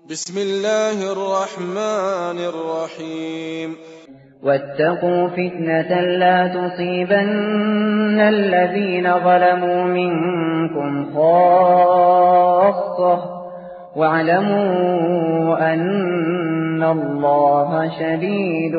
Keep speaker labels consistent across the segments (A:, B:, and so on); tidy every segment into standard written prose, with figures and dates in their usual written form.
A: بسم الله الرحمن الرحيم
B: واتقوا فتنة لا تصيبن الذين ظلموا منكم خاصة واعلموا أن الله شديد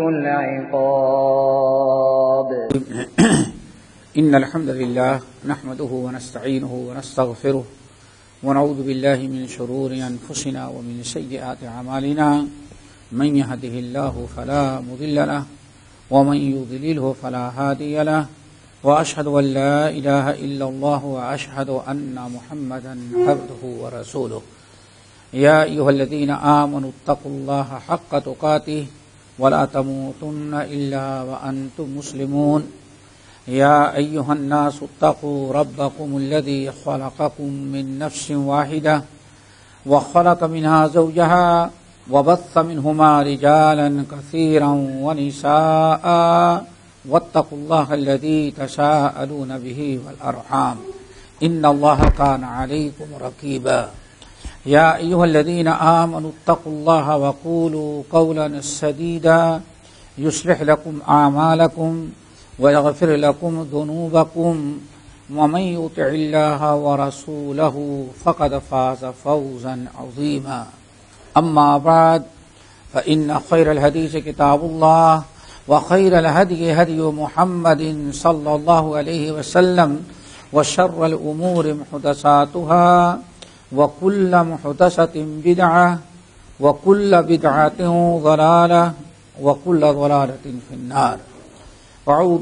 B: العقاب.
C: إن الحمد لله نحمده ونستعينه ونستغفره ونعوذ بالله من شرور أنفسنا ومن سيئات أعمالنا من يهده الله فلا مضل له ومن يضلله فلا هادي له وأشهد أن لا إله إلا الله وأشهد أن محمدا عبده ورسوله. يا أيها الذين آمنوا اتقوا الله حق تقاته ولا تموتن إلا وأنتم مسلمون. يا أيها الناس اتقوا ربكم الذي خلقكم من نفس واحدة وخلق منها زوجها وبث منهما رجالا كثيرا ونساء واتقوا الله الذي تساءلون به والأرحام إن الله كان عليكم رقيبا. يا أيها الذين آمنوا اتقوا الله وقولوا قولا سديدا يصلح لكم أعمالكم ويغفر لكم ذنوبكم ومن يطع الله ورسوله فقد فاز فوزا عظيما. أما بعد فإن خير الحديث كتاب الله وخير الهدي هدي محمد صلى الله عليه وسلم وشر الأمور محدثاتها وكل محدثة بدعة وكل بدعة ضلالة وكل ضلالة في النار. فأعوذ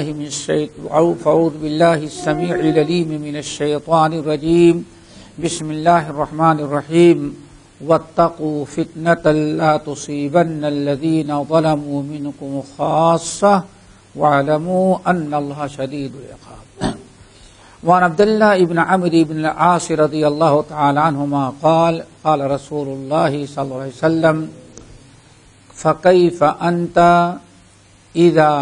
C: بالله السميع العليم من الشيطان الرجيم. بسم الله الرحمن الرحيم. واتقوا فتنة لا تصيبن الذين ظلموا منكم خاصة واعلموا أن الله شديد العقاب. وعن عبد الله بن عمرو بن العاص رضي الله تعالى عنهما قال قال رسول الله صلى الله عليه وسلم فكيف أنت إذا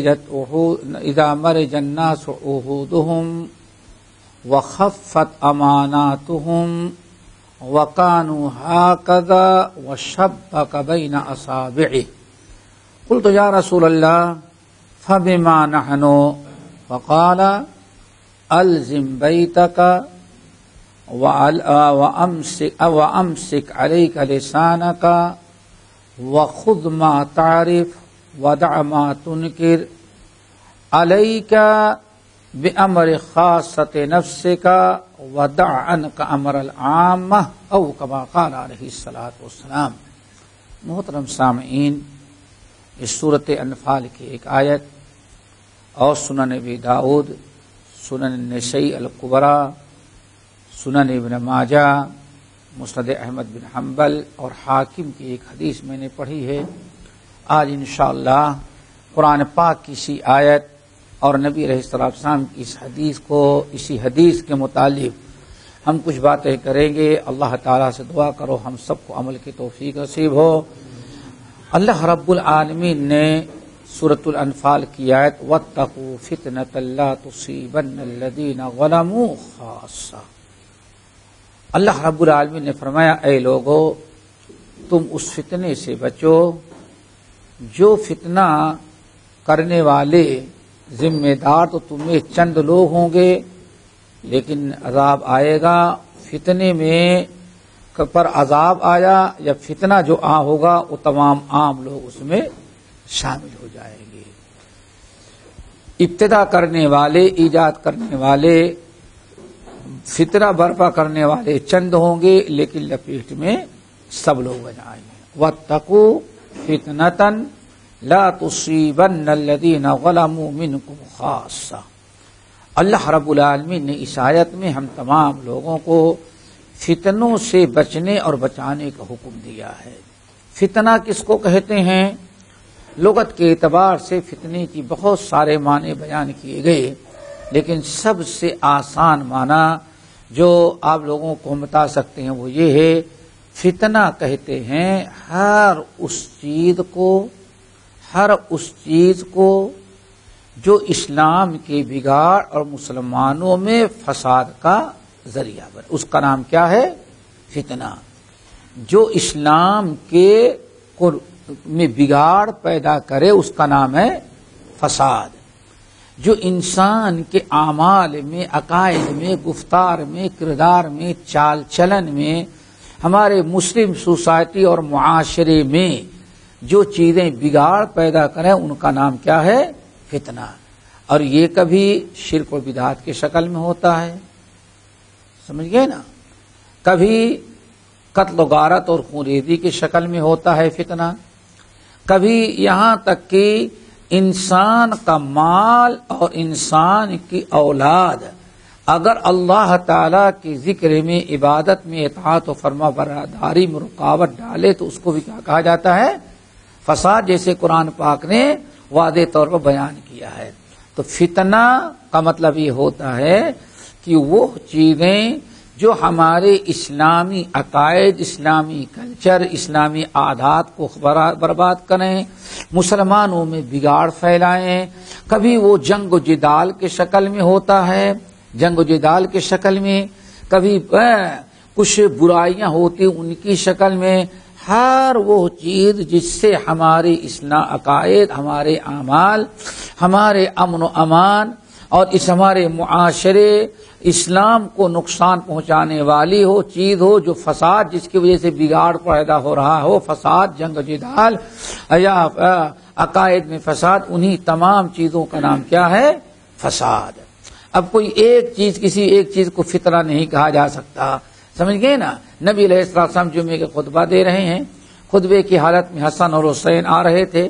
C: مرج الناس عهودهم وخفت أماناتهم وكانوا هكذا وشبك بين أصابعه. قلت يا رسول الله فبما نحن؟ فقال ألزم بيتك وأمسك عليك لسانك وخذ ما تعرف ودع ما تنكر عليك بأمر خاصة نفسك ودع عنك أمر العامة أو كما قال علیہ الصلاۃ والسلام. محترم سامعین، اس سورۃ انفال کی ایک آیت اور سنن ابی داؤد، سنن النسائی الکبریٰ، سنن ابن ماجہ، مسند احمد بن حنبل اور حاکم کی ایک حدیث میں نے پڑھی ہے. آج انشاءاللہ قرآن پاک کی اسی آیت اور نبی علیہ السلام کی اس حدیث کو، اسی حدیث کے متعلق ہم کچھ باتیں کریں گے. اللہ تعالیٰ سے دعا کرو ہم سب کو عمل کی توفیق نصیب ہو. اللہ رب العالمین نے سورۃ الانفال کی آیت واتقوا فتنة لا تصيبن الذين ظلموا خاصة، اللہ رب العالمین نے فرمایا اے لوگو تم اس فتنے سے بچو جو فتنہ کرنے والے ذمہ دار تو تمہیں چند لوگ ہوں گے، لیکن عذاب آئے گا. فتنے میں پر عذاب آیا یا فتنہ جو ہوگا وہ تمام عام لوگ اس میں شامل ہو جائیں گے. ابتدا کرنے والے، ایجاد کرنے والے، فتنہ برپا کرنے والے چند ہوں گے، لیکن لپیٹ میں سب لوگ آ جائیں گے. واتقوا فتنة لا تصيبن الذين ظلموا منكم خاصة. اللہ رب العالمین نے اس آیت میں ہم تمام لوگوں کو فتنوں سے بچنے اور بچانے کا حکم دیا ہے. فتنہ کس کو کہتے ہیں؟ لغت کے اعتبار سے فتنے کی بہت سارے معنی بیان کیے گئے، لیکن سب سے آسان معنی جو آپ لوگوں کو ہم بتا سکتے ہیں وہ یہ ہے، فتنہ کہتے ہیں ہر اس چیز کو جو اسلام کے بگاڑ اور مسلمانوں میں فساد کا ذریعہ بنے. اس کا نام کیا ہے؟ فتنہ. جو اسلام کے میں بگاڑ پیدا کرے اس کا نام ہے فساد. جو انسان کے اعمال میں، عقائد میں، گفتار میں، کردار میں، چال چلن میں، ہمارے مسلم سوسائٹی اور معاشرے میں جو چیزیں بگاڑ پیدا کریں ان کا نام کیا ہے؟ فتنہ. اور یہ کبھی شرک و بدعات کی شکل میں ہوتا ہے، سمجھ گئے نا، کبھی قتل و غارت اور خونریزی کی شکل میں ہوتا ہے فتنہ، کبھی یہاں تک کہ انسان کا مال اور انسان کی اولاد اگر اللہ تعالی کی ذکر میں، عبادت میں، اطاعت و فرما برداری میں رکاوٹ ڈالے تو اس کو بھی کیا کہا جاتا ہے؟ فساد، جیسے قرآن پاک نے واضح طور پر بیان کیا ہے. تو فتنہ کا مطلب یہ ہوتا ہے کہ وہ چیزیں جو ہمارے اسلامی عقائد، اسلامی کلچر، اسلامی عادات کو برباد کریں، مسلمانوں میں بگاڑ پھیلائیں. کبھی وہ جنگ و جدال کے شکل میں ہوتا ہے، جنگ و جدال کے شکل میں، کبھی کچھ برائیاں ہوتی ان کی شکل میں. ہر وہ چیز جس سے ہمارے عقائد، ہمارے اعمال، ہمارے امن و امان اور اس ہمارے معاشرے، اسلام کو نقصان پہنچانے والی ہو، چیز ہو، جو فساد جس کی وجہ سے بگاڑ پیدا ہو رہا ہو، فساد، جنگ و جدال یا عقائد میں فساد، انہی تمام چیزوں کا نام کیا ہے؟ فساد. اب کوئی ایک چیز، کسی ایک چیز کو فتنہ نہیں کہا جا سکتا، سمجھ گئے نا. نبی علیہ السلام جمعے کے خطبہ دے رہے ہیں، خطبے کی حالت میں حسن اور حسین آ رہے تھے،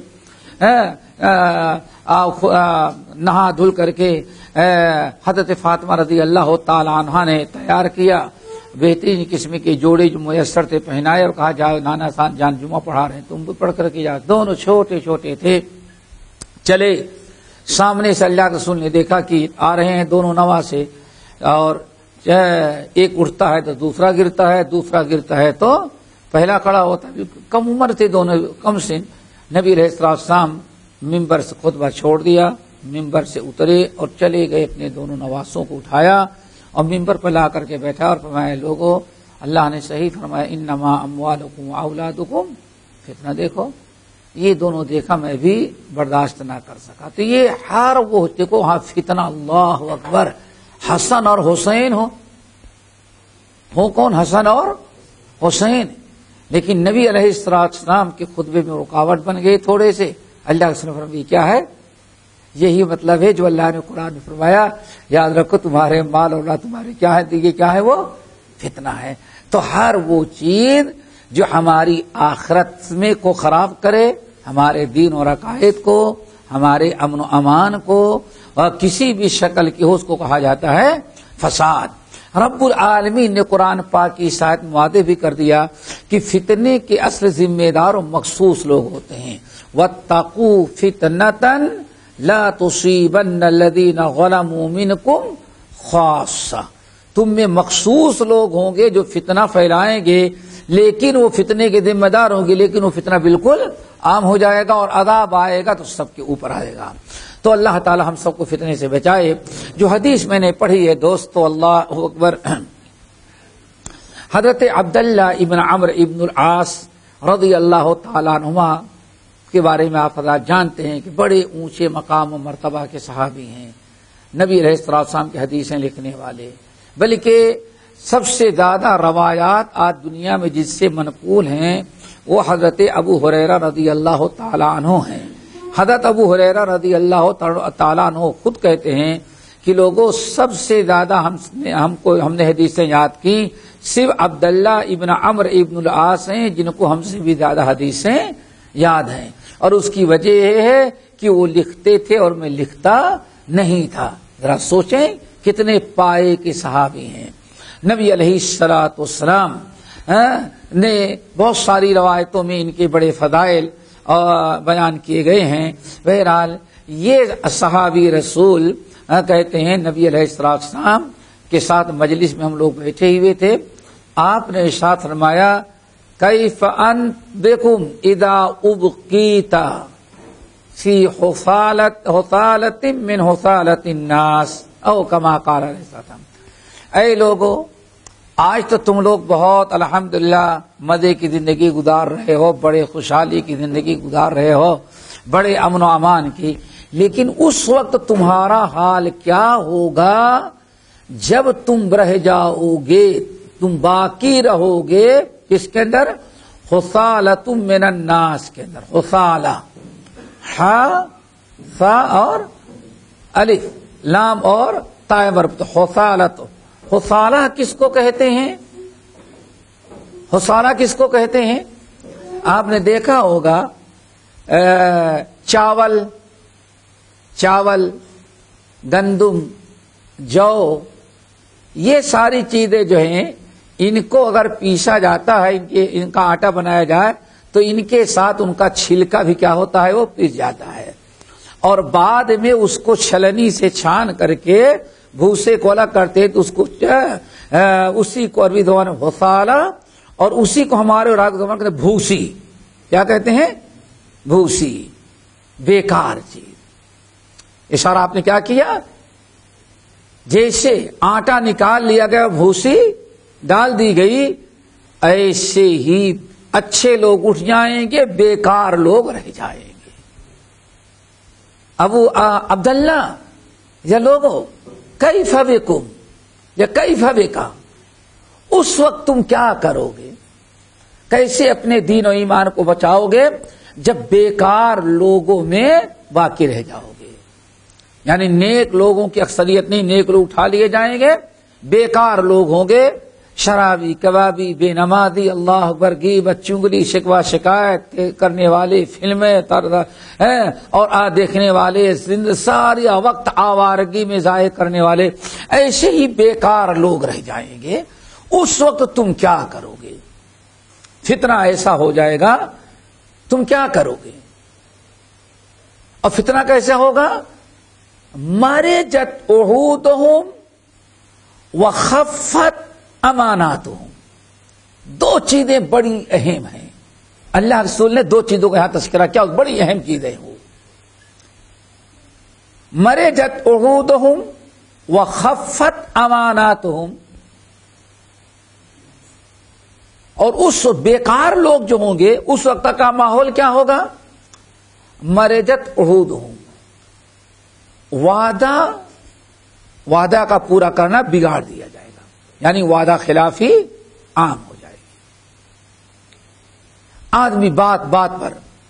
C: نہا دھل کر کے حضرت فاطمہ رضی اللہ تعالی عنہا نے تیار کیا، بہترین قسم کے جوڑے جو میسر تھے پہنائے اور کہا جاؤ نانا جان جمعہ پڑھا رہے ہیں تم بھی پڑھ کر کے جاؤ. دونوں چھوٹے چھوٹے تھے، چلے سامنے سے اللہ کے رسول نے دیکھا کہ آ رہے ہیں دونوں نوا سے، اور ایک اٹھتا ہے تو دوسرا گرتا ہے، دوسرا گرتا ہے تو پہلا کھڑا ہوتا ہے. کم عمر تھے دونوں، کم سن. نبی علیہ السلام ممبر سے خطبہ چھوڑ دیا، ممبر سے اترے اور چلے گئے، اپنے دونوں نواسوں کو اٹھایا اور ممبر پر لا کر کے بیٹھا اور فرمایا لوگو، اللہ نے صحیح فرمایا انما اموالکم واولادکم فتنہ. دیکھو یہ دونوں دیکھا میں بھی برداشت نہ کر سکا. تو یہ ہر وہ دیکھو ہاں فتنہ، اللہ اکبر. حسن اور حسین ہو کون؟ حسن اور حسین. لیکن نبی علیہ السلام کے خطبے میں رکاوٹ بن گئی تھوڑے سے. اللہ کے فرمایا کیا ہے؟ یہی مطلب ہے جو اللہ نے قرآن میں فرمایا، یاد رکھو تمہارے مال اور اللہ تمہارے کیا ہے، یہ کیا ہے؟ وہ فتنہ ہے. تو ہر وہ چیز جو ہماری آخرت میں کو خراب کرے، ہمارے دین اور عقائد کو، ہمارے امن و امان کو، اور کسی بھی شکل کی ہو، اس کو کہا جاتا ہے فساد. رب العالمین نے قرآن پاک کی آیت میں واضح بھی کر دیا کہ فتنے کے اصل ذمہ دار و مخصوص لوگ ہوتے ہیں. وَاتَّقُوا فِتْنَةً لَا تُصِيبَنَّ الَّذِينَ ظَلَمُوا مِنْكُمْ خَاصَّةً. تم میں مخصوص لوگ ہوں گے جو فتنہ پھیلائیں گے، لیکن وہ فتنے کے ذمہ دار ہوں گے، لیکن وہ فتنہ بالکل عام ہو جائے گا اور عذاب آئے گا تو سب کے اوپر آئے گا. تو اللہ تعالی ہم سب کو فتنے سے بچائے. جو حدیث میں نے پڑھی ہے دوستو، اللہ اکبر، حضرت عبداللہ ابن عمرو ابن العاص رضی اللہ تعالیٰ عنہما کے بارے میں آپ حضرات جانتے ہیں کہ بڑے اونچے مقام و مرتبہ کے صحابی ہیں، نبی علیہ السلام کی حدیثیں لکھنے والے. بلکہ سب سے زیادہ روایات آج دنیا میں جس سے منقول ہیں وہ حضرت ابو ہریرہ رضی اللہ تعالیٰ عنہ ہیں. حضرت ابو ہریرہ رضی اللہ تعالیٰ عنہ خود کہتے ہیں کہ لوگوں سب سے زیادہ ہم نے حدیثیں یاد کی صرف عبداللہ ابن عمرو ابن العاص ہیں، جن کو ہم سے بھی زیادہ حدیثیں یاد ہیں. اور اس کی وجہ یہ ہے کہ وہ لکھتے تھے اور میں لکھتا نہیں تھا. ذرا سوچیں کتنے پائے کے صحابی ہیں. نبی علیہ السلام نے بہت ساری روایتوں میں ان کے بڑے فضائل بیان کیے گئے ہیں. بہرحال یہ صحابی رسول کہتے ہیں نبی علیہ السلام کے ساتھ مجلس میں ہم لوگ بیٹھے ہوئے تھے، آپ نے ارشاد فرمایا کیف انتم اذا ابقیت فی حفالۃ من حفالۃ الناس او کما قال علیہ السلام. اے لوگو، آج تو تم لوگ بہت الحمدللہ مزے کی زندگی گزار رہے ہو، بڑے خوشحالی کی زندگی گزار رہے ہو، بڑے امن و امان کی، لیکن اس وقت تمہارا حال کیا ہوگا جب تم رہ جاؤ گے، تم باقی رہو گے کس کے اندر؟ خصالۃ من الناس کے اندر. خصالہ ہا فا اور الف لام اور تائے مربوط. خصالۃ، خصالہ کس کو کہتے ہیں؟ خصالہ کس کو کہتے ہیں؟ آپ نے دیکھا ہوگا چاول، گندم، جو، یہ ساری چیزیں جو ہیں ان کو اگر پیسا جاتا ہے، ان کا آٹا بنایا جائے تو ان کے ساتھ ان کا چھلکا بھی کیا ہوتا ہے؟ وہ پیس جاتا ہے، اور بعد میں اس کو چھلنی سے چھان کر کے بھوسے کو الگ کرتے ہیں، تو اس کو اسی کو عربی زبان میں خصالہ، اور اسی کو ہمارے عربی زبان میں بھوسی. کیا کہتے ہیں؟ بھوسی، بیکار چیز. اشارہ آپ نے کیا کیا؟ جیسے آٹا نکال لیا گیا، بھوسی ڈال دی گئی، ایسے ہی اچھے لوگ اٹھ جائیں گے، بیکار لوگ رہ جائیں گے. ابو عبداللہ یا لوگوں کیف بکم یا کیف بکا، اس وقت تم کیا کرو گے؟ کیسے اپنے دین و ایمان کو بچاؤ گے جب بیکار لوگوں میں باقی رہ جاؤ گے؟ یعنی نیک لوگوں کی اکثریت نہیں، نیک لوگ اٹھا لیے جائیں گے، بیکار لوگ ہوں گے، شرابی، کبابی، بے نمازی، اللہ اکبر، غیبت، چگلی، شکوہ شکایت کرنے والے، فلمیں اور دیکھنے والے، ساری وقت آوارگی میں ضائع کرنے والے، ایسے ہی بیکار لوگ رہ جائیں گے. اس وقت تم کیا کرو گے؟ فتنہ ایسا ہو جائے گا، تم کیا کرو گے؟ اور فتنہ کیسے ہوگا؟ مرجت عہودہم وخفت اماناتہم. دو چیزیں بڑی اہم ہیں. اللہ رسول نے دو چیزوں کا یہاں تذکرہ کیا، بڑی اہم چیزیں وہ. مرجت عہودہم وخفت اماناتہم. اور اس بیکار لوگ جو ہوں گے اس وقت کا ماحول کیا ہوگا؟ مرجت عہودہم، وعدہ کا پورا کرنا بگاڑ دیا جائے گا، یعنی وعدہ خلافی عام ہو جائے گی. آدمی بات پر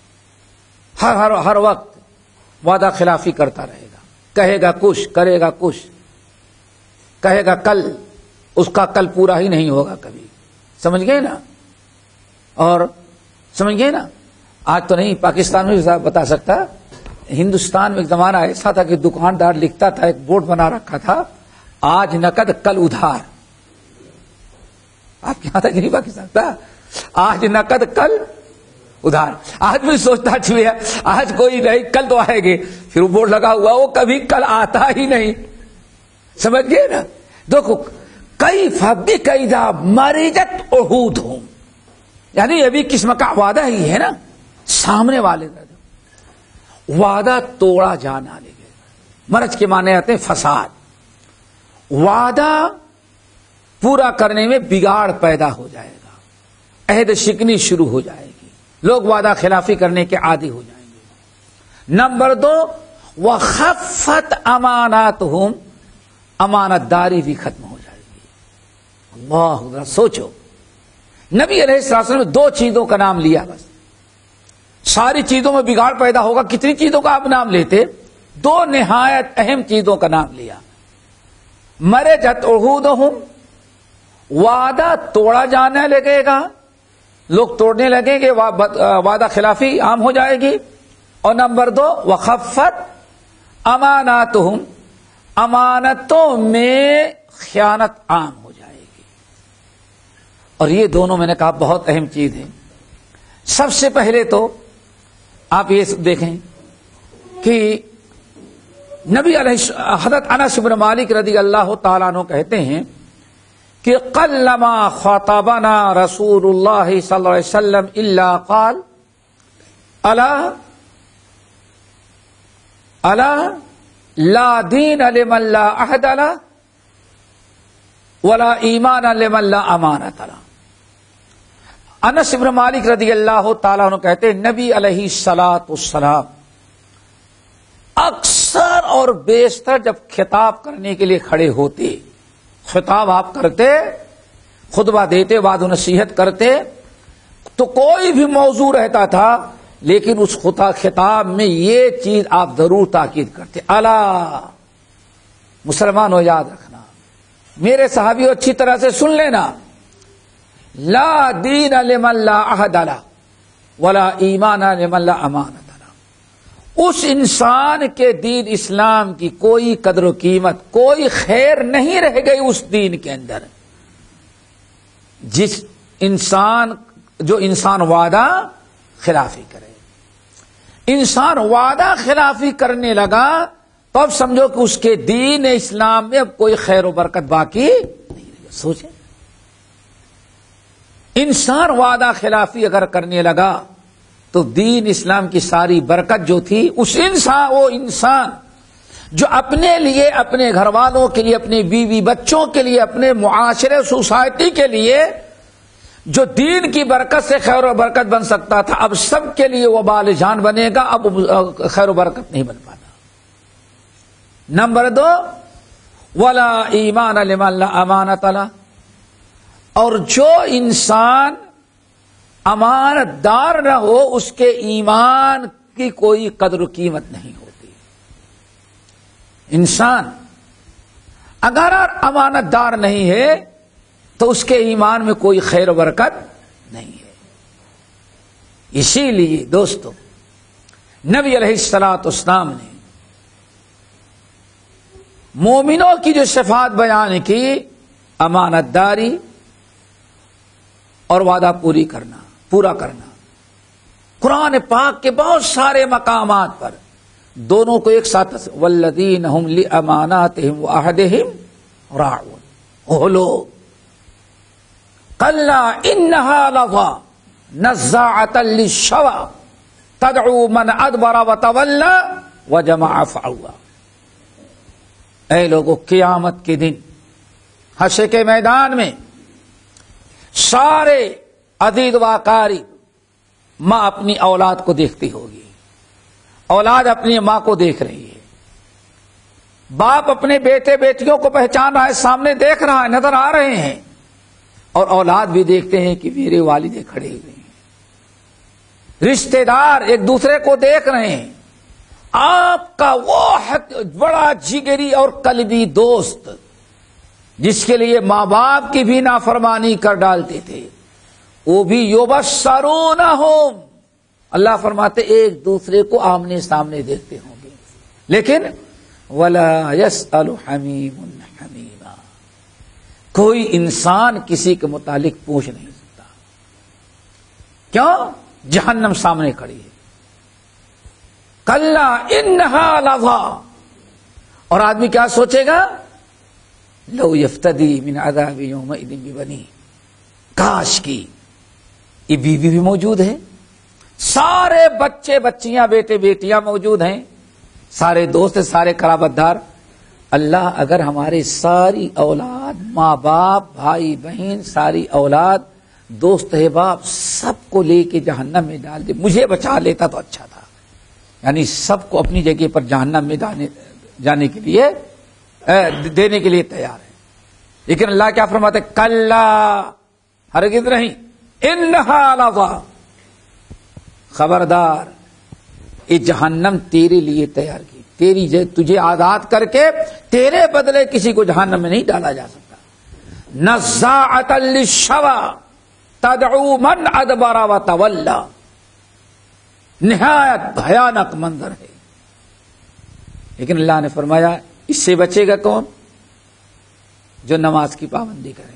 C: ہر وقت وعدہ خلافی کرتا رہے گا، کہے گا کچھ، کرے گا کچھ، کہے گا کل، اس کا کل پورا ہی نہیں ہوگا کبھی. سمجھ گئے نا؟ اور سمجھ گئے نا؟ آج تو نہیں، پاکستان میں بھی بتا سکتا، ہندوستان میں ایک زمانہ ایسا تھا کہ دکاندار لکھتا تھا، ایک بورڈ بنا رکھا تھا، آج نقد کل ادھار. آپ کے یہاں تک نہیں پاکستان تھا؟ آج نقد کل ادھار. آج بھی سوچتا چھویا آج کوئی نہیں، کل تو آئے گے، پھر وہ بورڈ لگا ہوا، وہ کبھی کل آتا ہی نہیں. سمجھ گئے نا؟ دیکھو کیف بک اذا مرجت عہودہم، یعنی یہ بھی قسم کا وعدہ ہی ہے نا. سامنے والے کا وعدہ توڑا جانا لے گئے. مرج کے معنی آتے ہیں فساد. وعدہ پورا کرنے میں بگاڑ پیدا ہو جائے گا، عہد شکنی شروع ہو جائے گی، لوگ وعدہ خلافی کرنے کے عادی ہو جائیں گے. نمبر 2، وخفت اماناتہم، امانت داری بھی ختم ہو جائے گی. اللہ، سوچو، نبی علیہ السلام نے دو چیزوں کا نام لیا، بس ساری چیزوں میں بگاڑ پیدا ہوگا. کتنی چیزوں کا آپ نام لیتے؟ دو نہایت اہم چیزوں کا نام لیا. مرجت عہودہم، وعدہ توڑا جانے لگے گا، لوگ توڑنے لگیں گے، وعدہ خلافی عام ہو جائے گی. اور نمبر 2، وخفت اماناتہم، امانتوں میں خیانت عام ہو جائے گی. اور یہ دونوں میں نے کہا بہت اہم چیز ہے. سب سے پہلے تو آپ یہ دیکھیں کہ نبی علیہ حضرت انس بن مالک رضی اللہ تعالیٰ عنہ کہتے ہیں کہ قلما خاطبنا رسول اللہ صلی اللہ علیہ وسلم الا قال الا لا دین لمن لا عہد له. ولا ایمان لمن لا امانۃ له۔ انس بن مالک رضی اللہ تعالیٰ عنہ کہتے ہیں نبی علیہ الصلوۃ والسلام اکثر اور بیشتر جب خطاب کرنے کے لیے کھڑے ہوتے، خطاب آپ کرتے، خطبہ دیتے، وعظ و نصیحت کرتے، تو کوئی بھی موضوع رہتا تھا، لیکن اس خطاب میں یہ چیز آپ ضرور تاکید کرتے، الا مسلمانوں یاد رکھنا، میرے صحابیوں اچھی طرح سے سن لینا، لا دین لمن لا عہد له ولا ایمان لمن لا امانۃ له۔ اس انسان کے دین اسلام کی کوئی قدر و قیمت، کوئی خیر نہیں رہ گئی اس دین کے اندر جو انسان وعدہ خلافی کرے۔ انسان وعدہ خلافی کرنے لگا تو اب سمجھو کہ اس کے دین اسلام میں اب کوئی خیر و برکت باقی نہیں رہی۔ سوچیں، انسان وعدہ خلافی اگر کرنے لگا تو دین اسلام کی ساری برکت جو تھی وہ انسان جو اپنے لیے، اپنے گھر والوں کے لیے، اپنے بیوی بچوں کے لیے، اپنے معاشرے سوسائٹی کے لیے جو دین کی برکت سے خیر و برکت بن سکتا تھا، اب سب کے لیے وبال جان بنے گا، اب خیر و برکت نہیں بن پاتا۔ نمبر 2، ولا ایمان لمن لا امانۃ له، اور جو انسان امانت دار نہ ہو اس کے ایمان کی کوئی قدر و قیمت نہیں ہوتی۔ انسان اگر امانت دار نہیں ہے تو اس کے ایمان میں کوئی خیر و برکت نہیں ہے۔ اسی لیے دوستو نبی علیہ الصلوۃ والسلام نے مومنوں کی جو صفات بیان کی، امانت داری اور وعدہ پورا کرنا، قرآن پاک کے بہت سارے مقامات پر دونوں کو ایک ساتھ، والذین هم لاماناتهم وعہدهم راعون، وہ لوگ کلا انہا لظی نزاعۃ للشوی تدعو من ادبر وتولی وجمع فعوی۔ اے لوگوں، قیامت کے دن حشر کے میدان میں سارے عزیز و اقارب، ماں اپنی اولاد کو دیکھتی ہوگی، اولاد اپنی ماں کو دیکھ رہی ہے، باپ اپنے بیٹے بیٹیوں کو پہچان رہا ہے، سامنے دیکھ رہا ہے، نظر آ رہے ہیں، اور اولاد بھی دیکھتے ہیں کہ میرے والدے کھڑے ہوئے ہیں، رشتہ دار ایک دوسرے کو دیکھ رہے ہیں۔ آپ کا وہ بڑا جگری اور قلبی دوست جس کے لیے ماں باپ کی بھی نافرمانی کر ڈالتے تھے، وہ بھی یبصرونہم، اللہ فرماتے ایک دوسرے کو آمنے سامنے دیکھتے ہوں گے، لیکن ولا یسأل حمیم حمیما، کوئی انسان کسی کے متعلق پوچھ نہیں سکتا۔ کیوں؟ جہنم سامنے کھڑی ہے۔ کلا انہا لظی، اور آدمی کیا سوچے گا؟ لو یفتدی من عذاب یومئذ ببنی، کاش کی یہ بیوی بھی موجود ہے، سارے بچے بچیاں بیٹے بیٹیاں موجود ہیں، سارے دوست، سارے قرابت دار۔ اللہ اگر ہمارے ساری اولاد، ماں باپ، بھائی بہن، ساری اولاد، دوست احباب سب کو لے کے جہنم میں ڈال دے، مجھے بچا لیتا تو اچھا تھا۔ یعنی سب کو اپنی جگہ پر جہنم میں جانے کے لیے دینے کے لیے تیار ہے، لیکن اللہ کیا فرماتے؟ کلا، ہرگز نہیں، انہا لظی، خبردار، یہ جہنم تیرے لیے تیار کی، تجھے آزاد کر کے تیرے بدلے کسی کو جہنم میں نہیں ڈالا جا سکتا۔ نزاعۃ للشوی تدعو من ادبر وتولی، نہایت بھیانک منظر ہے، لیکن اللہ نے فرمایا اس سے بچے گا کون؟ جو نماز کی پابندی کریں،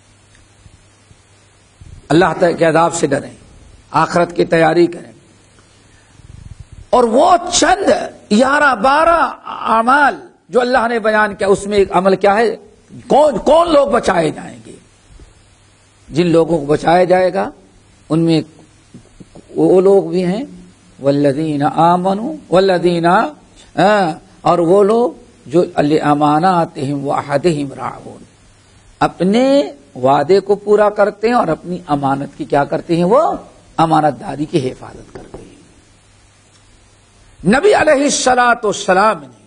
C: اللہ تعالی کے عذاب سے ڈریں، آخرت کی تیاری کریں، اور وہ چند 11-12 اعمال جو اللہ نے بیان کیا، اس میں ایک عمل کیا ہے؟ کون لوگ بچائے جائیں گے؟ جن لوگوں کو بچایا جائے گا ان میں وہ لوگ بھی ہیں والذین آمنوا والذین، اور وہ لوگ جو لاماناتہم وعہدہم راعون، اپنے وعدے کو پورا کرتے ہیں اور اپنی امانت کی کیا کرتے ہیں؟ وہ امانت داری کی حفاظت کرتے ہیں۔ نبی علیہ الصلوۃ والسلام نے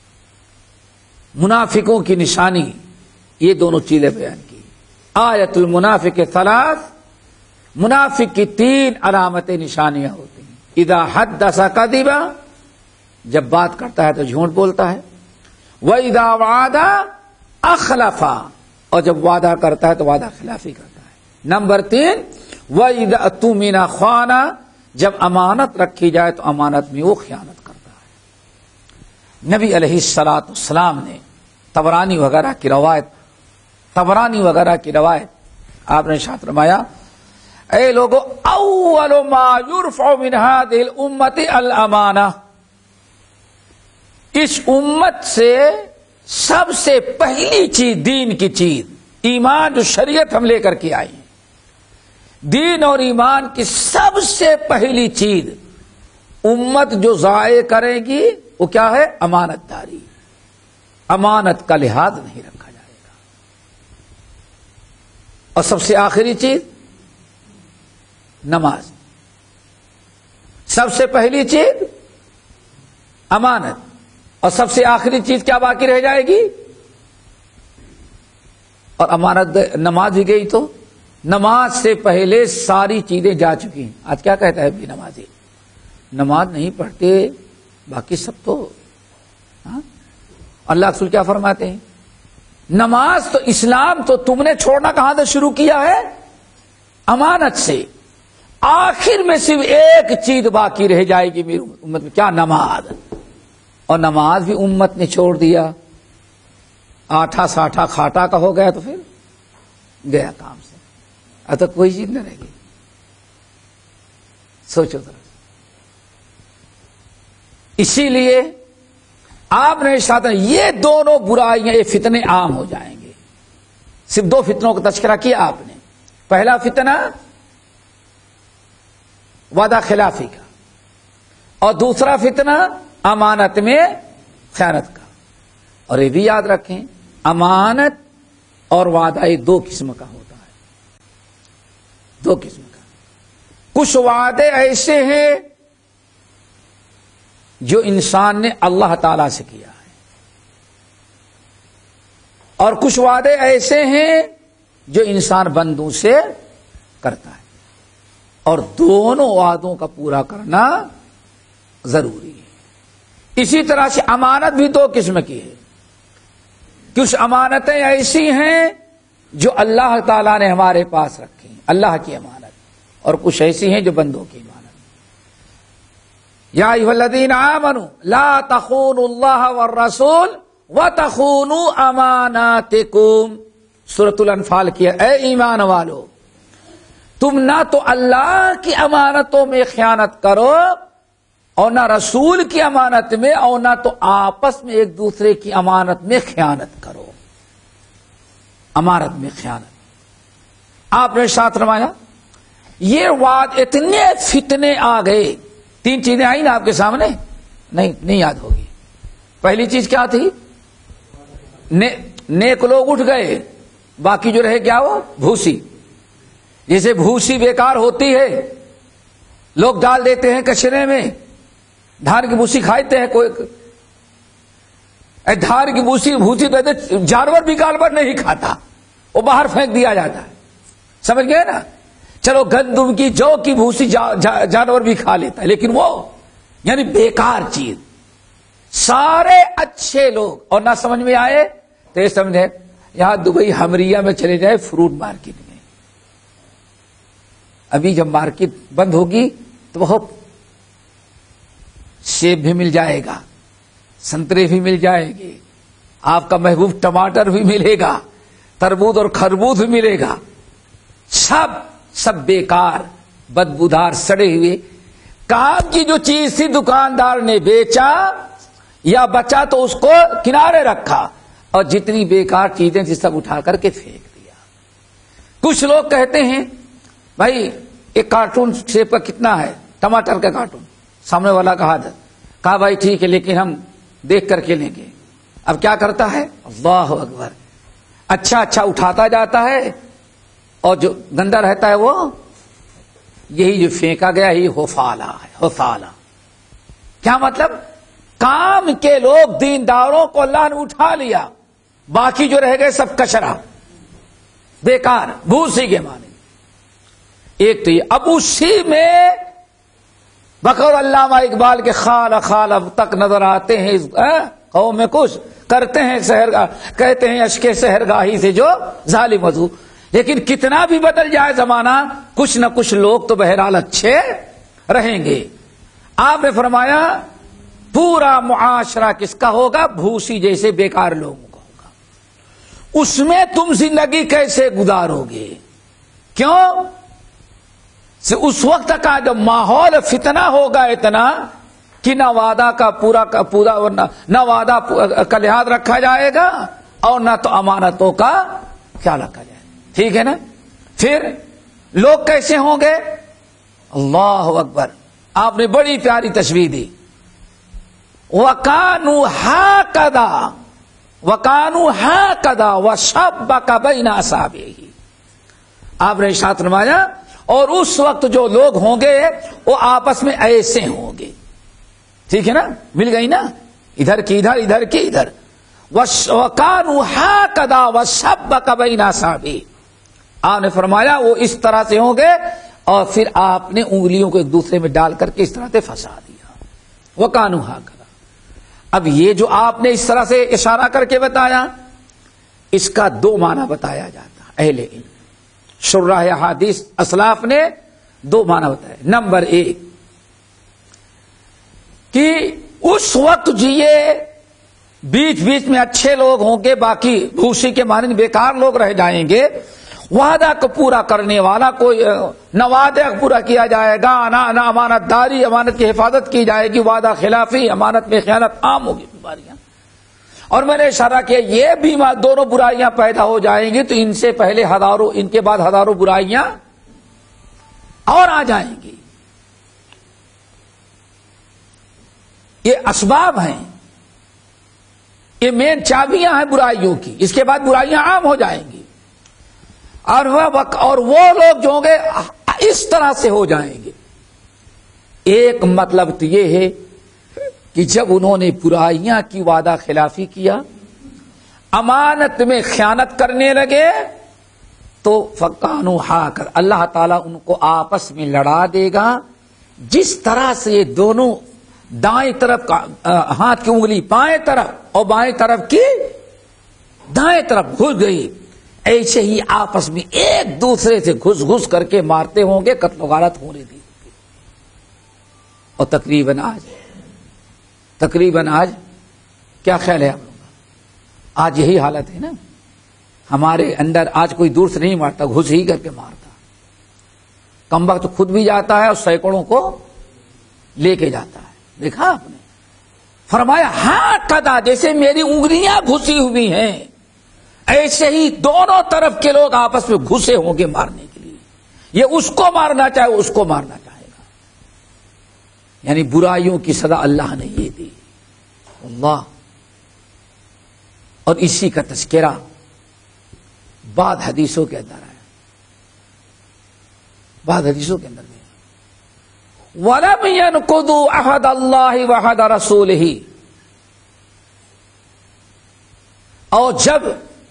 C: منافقوں کی نشانی یہ دونوں چیزیں بیان کی۔ آیت المنافق ثلاث، منافق کی 3 علامتیں نشانیاں ہوتی ہیں۔ اذا حدث کذب، جب بات کرتا ہے تو جھوٹ بولتا ہے، وَإِذَا وَعَدَ أَخْلَفَ، اور جب وعدہ کرتا ہے تو وعدہ خلافی کرتا ہے۔ نمبر 3، وَإِذَا اؤْتُمِنَ خَانَ، جب امانت رکھی جائے تو امانت میں وہ خیانت کرتا ہے۔ نبی علیہ الصلوۃ والسلام نے طبرانی وغیرہ کی روایت آپ نے ارشاد فرمایا، اے لوگو اول ما یرفع من هذه الامت الامانہ، اس امت سے سب سے پہلی چیز دین کی چیز، ایمان جو شریعت ہم لے کر کے آئی ہیں، دین اور ایمان کی سب سے پہلی چیز امت جو ضائع کرے گی وہ کیا ہے؟ امانت داری۔ امانت کا لحاظ نہیں رکھا جائے گا۔ اور سب سے آخری چیز نماز، سب سے پہلی چیز امانت، اور سب سے آخری چیز کیا باقی رہ جائے گی؟ اور امانت نماز ہی گئی تو نماز سے پہلے ساری چیزیں جا چکی ہیں۔ آج کیا کہتا ہے بھی نمازی؟ نماز نہیں پڑھتے، باقی سب تو اللہ رسول کیا فرماتے ہیں؟ نماز تو اسلام تو تم نے چھوڑنا کہاں سے شروع کیا ہے؟ امانت سے۔ آخر میں صرف ایک چیز باقی رہ جائے گی میری امت میں، کیا؟ نماز۔ اور نماز بھی امت نے چھوڑ دیا، آٹھا ساٹھا کھاٹا کا ہو گیا تو پھر گیا کام سے، اب تک کوئی چیز نہ رہ گئی۔ سوچو ذرا۔ اسی لیے آپ نے ارشاد یہ دونوں برائیاں، یہ فتنے عام ہو جائیں گے۔ صرف 2 فتنوں کا تذکرہ کیا آپ نے۔ پہلا فتنہ وعدہ خلافی کا، اور دوسرا فتنہ امانت میں خیانت کا۔ اور یہ بھی یاد رکھیں، امانت اور وعدہ یہ 2 قسم کا ہوتا ہے، 2 قسم کا۔ کچھ وعدے ایسے ہیں جو انسان نے اللہ تعالی سے کیا ہے، اور کچھ وعدے ایسے ہیں جو انسان بندوں سے کرتا ہے، اور دونوں وعدوں کا پورا کرنا ضروری ہے۔ اسی طرح سے امانت بھی 2 قسم کی ہے۔ کچھ امانتیں ایسی ہیں جو اللہ تعالیٰ نے ہمارے پاس رکھی ہیں، اللہ کی امانت، اور کچھ ایسی ہیں جو بندوں کی امانت۔ یا ایھا الذین آمنوا لا تخونوا اللہ والرسول وتخونوا اماناتکم، سورۃ الانفال کی۔ اے ایمان والو، تم نہ تو اللہ کی امانتوں میں خیانت کرو اور نہ رسول کی امانت میں، اور نہ تو آپس میں ایک دوسرے کی امانت میں خیانت کرو۔ امانت میں خیانت، آپ نے ساتھ فرمایا یہ وعد اتنے فتنے آ گئے۔ 3 چیزیں آئی نا آپ کے سامنے، نہیں یاد ہوگی۔ پہلی چیز کیا تھی؟ نیک لوگ اٹھ گئے، باقی جو رہے کیا؟ وہ بھوسی۔ جیسے بھوسی بیکار ہوتی ہے، لوگ ڈال دیتے ہیں کچرے میں، دھان کی بھوسی کھاتے ہیں، کوئی دھان کی بھوسی تو جانور بھی کالبر نہیں کھاتا، وہ باہر پھینک دیا جاتا ہے، سمجھ گئے نا؟ چلو گندم کی، جو کی بھوسی جانور بھی کھا لیتا ہے، لیکن وہ یعنی بیکار چیز۔ سارے اچھے لوگ، اور نہ سمجھ میں آئے تو یہ سمجھے یہاں دبئی ہمریہ میں چلے جائے فروٹ مارکیٹ میں، ابھی جب مارکیٹ بند ہوگی تو بہت سیب بھی مل جائے گا، سنترے بھی مل جائے گے، آپ کا محبوب ٹماٹر بھی ملے گا، تربوز اور خربوز بھی ملے گا، سب بیکار، بدبودار، سڑے ہوئے۔ کام کی جو چیز تھی دکاندار نے بیچا یا بچا تو اس کو کنارے رکھا، اور جتنی بیکار چیزیں تھی سب اٹھا کر کے پھینک دیا۔ کچھ لوگ کہتے ہیں بھائی ایک کارٹون سیب کا کتنا ہے؟ ٹماٹر کا کارٹون، سامنے والا کہا بھائی ٹھیک ہے لیکن ہم دیکھ کر کے لیں گے۔ اب کیا کرتا ہے؟ اللہ اکبر، اچھا اچھا اٹھاتا جاتا ہے اور جو گندا رہتا ہے وہ یہی جو پھینکا گیا ہی حفالہ ہے. حفالہ کیا مطلب؟ کام کے لوگ دینداروں کو اللہ نے اٹھا لیا، باقی جو رہ گئے سب کچرا، بیکار، بھوسی کے معنی. ایک تو یہ. اب اسی میں بقول علامہ اقبال کے خال خال اب تک نظر آتے ہیں قوم میں کچھ کرتے ہیں کہتے ہیں اشکے سحرگاہی سے جو ظالم وضو. لیکن کتنا بھی بدل جائے زمانہ، کچھ نہ کچھ لوگ تو بہرحال اچھے رہیں گے. آپ نے فرمایا پورا معاشرہ کس کا ہوگا؟ بھوسی جیسے بیکار لوگوں کا ہوگا. اس میں تم زندگی کیسے گزارو گے؟ کیوں؟ اس وقت کا جب ماحول فتنہ ہوگا اتنا کہ نہ وعدہ کا پورا نہ وعدہ کا لحاظ رکھا جائے گا اور نہ تو امانتوں کا خیال رکھا جائے گا. ٹھیک ہے نا؟ پھر لوگ کیسے ہوں گے؟ اللہ اکبر. آپ نے بڑی پیاری تشبیہ دی. وَكَانُوا هَكَذَا وَكَانُوا هَكَذَا وَشَبَّكَ بَيْنَ أَصَابِعِهِ. آپ نے ارشاد فرمایا اور اس وقت جو لوگ ہوں گے وہ آپس میں ایسے ہوں گے. ٹھیک ہے نا؟ مل گئی نا؟ ادھر کی ادھر، ادھر کی ادھر. وَكَانُوا هَكَذَا وَشَبَّكَ بَيْنَ أَصَابِعِهِ. آپ نے فرمایا وہ اس طرح سے ہوں گے اور پھر آپ نے انگلیوں کو ایک دوسرے میں ڈال کر کے اس طرح سے پھنسا دیا. وَكَانُوا هَكَذَا. اب یہ جو آپ نے اس طرح سے اشارہ کر کے بتایا، اس کا دو معنی بتایا جاتا ہے. اہل علم شراح احادیث اسلاف نے دو معنی بتایا. نمبر ایک کہ اس وقت جیے بیچ بیچ میں اچھے لوگ ہوں گے، باقی بھوسی کے مانند بیکار لوگ رہ جائیں گے. وعدہ کو پورا کرنے والا کوئی نہ وعدہ پورا کیا جائے گا، نہ امانت داری، امانت کی حفاظت کی جائے گی، وعدہ خلافی، امانت میں خیانت عام ہوگی بیماریاں. اور میں نے اشارہ کیا یہ بھی دونوں برائیاں پیدا ہو جائیں گی تو ان سے پہلے ہزاروں، ان کے بعد ہزاروں برائیاں اور آ جائیں گی. یہ اسباب ہیں، یہ مین چابیاں ہیں برائیوں کی. اس کے بعد برائیاں عام ہو جائیں گی اور وہ لوگ جو ہوں گے اس طرح سے ہو جائیں گے. ایک مطلب تو یہ ہے کہ جب انہوں نے برائیاں کی، وعدہ خلافی کیا، امانت میں خیانت کرنے لگے تو فَقَانُوا هَكَذَا. اللہ تعالیٰ ان کو آپس میں لڑا دے گا. جس طرح سے یہ دونوں دائیں طرف کا ہاتھ کی انگلی بائیں طرف اور بائیں طرف کی دائیں طرف گھس گئی، ایسے ہی آپس میں ایک دوسرے سے گھس گھس کر کے مارتے ہوں گے، قتل و غارت ہونے دی. اور تقریباً آج کیا خیال ہے آپ لوگوں کا؟ آج یہی حالت ہے نا. ہمارے اندر آج کوئی دور سے نہیں مارتا، گھس ہی کر کے مارتا. کم وقت خود بھی جاتا ہے اور سینکڑوں کو لے کے جاتا ہے. دیکھا آپ نے؟ فرمایا ہاں قدا، جیسے میری انگلیاں گھسی ہوئی ہیں ایسے ہی دونوں طرف کے لوگ آپس میں گھسے ہوں گے مارنے کے لیے. یہ اس کو مارنا چاہے، اس کو مارنا چاہے گا. یعنی برائیوں کی سزا اللہ نے یہ دی. اللہ. اور اسی کا تذکرہ بعض حدیثوں کے اندر ہے. بعض حدیثوں کے اندر وَلَمْ يَنْقُضُوا عَهْدَ اللَّهِ وَعَهْدَ رَسُولِهِ. اور جب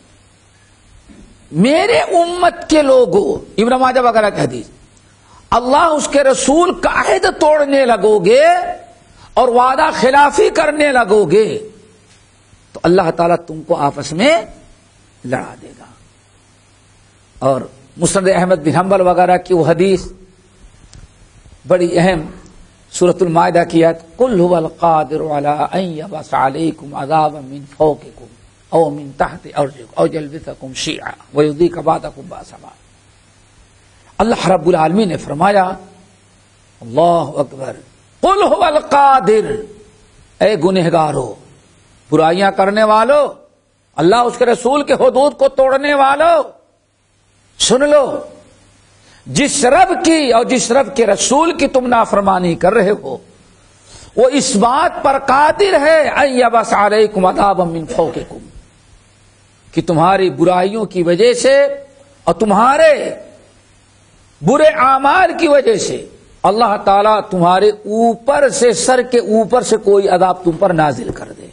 C: میرے امت کے لوگوں، ابن ماجہ وغیرہ کی حدیث، اللہ اس کے رسول کا عہد توڑنے لگو گے اور وعدہ خلافی کرنے لگو گے تو اللہ تعالیٰ تم کو آپس میں لڑا دے گا. اور مسند احمد بن حنبل وغیرہ کی وہ حدیث بڑی اہم، سورۃ المائدہ کی آیت قل هو القادر علی ان یبعث علیکم عذابا من فوقکم او من تحت ارجلکم او یلبسکم شیعا ویذیق بعضکم بأس بعض. اللہ رب العالمین نے فرمایا اللہ اکبر، قل هو القادر، اے گنہگارو، برائیاں کرنے والو، اللہ اس کے رسول کے حدود کو توڑنے والو، سن لو، جس رب کی اور جس رب کے رسول کی تم نافرمانی کر رہے ہو وہ اس بات پر قادر ہے ان یبعث علیکم عذابا من فوقکم، کہ تمہاری برائیوں کی وجہ سے اور تمہارے برے اعمال کی وجہ سے اللہ تعالیٰ تمہارے اوپر سے، سر کے اوپر سے کوئی عذاب تم پر نازل کر دے.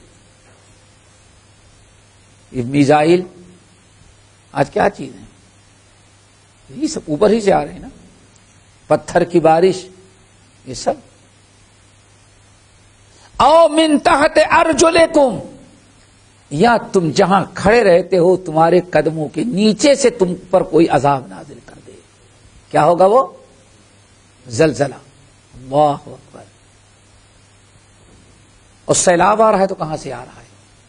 C: یہ میزائل آج کیا چیز ہے؟ یہ سب اوپر ہی سے آ رہے ہیں نا، پتھر کی بارش، یہ سب. او من تحت ارجلکم، یا تم جہاں کھڑے رہتے ہو تمہارے قدموں کے نیچے سے تم پر کوئی عذاب نازل کر دے. کیا ہوگا وہ؟ زلزلہ. اللہ اکبر. اور سیلاب آ رہا ہے تو کہاں سے آ رہا ہے؟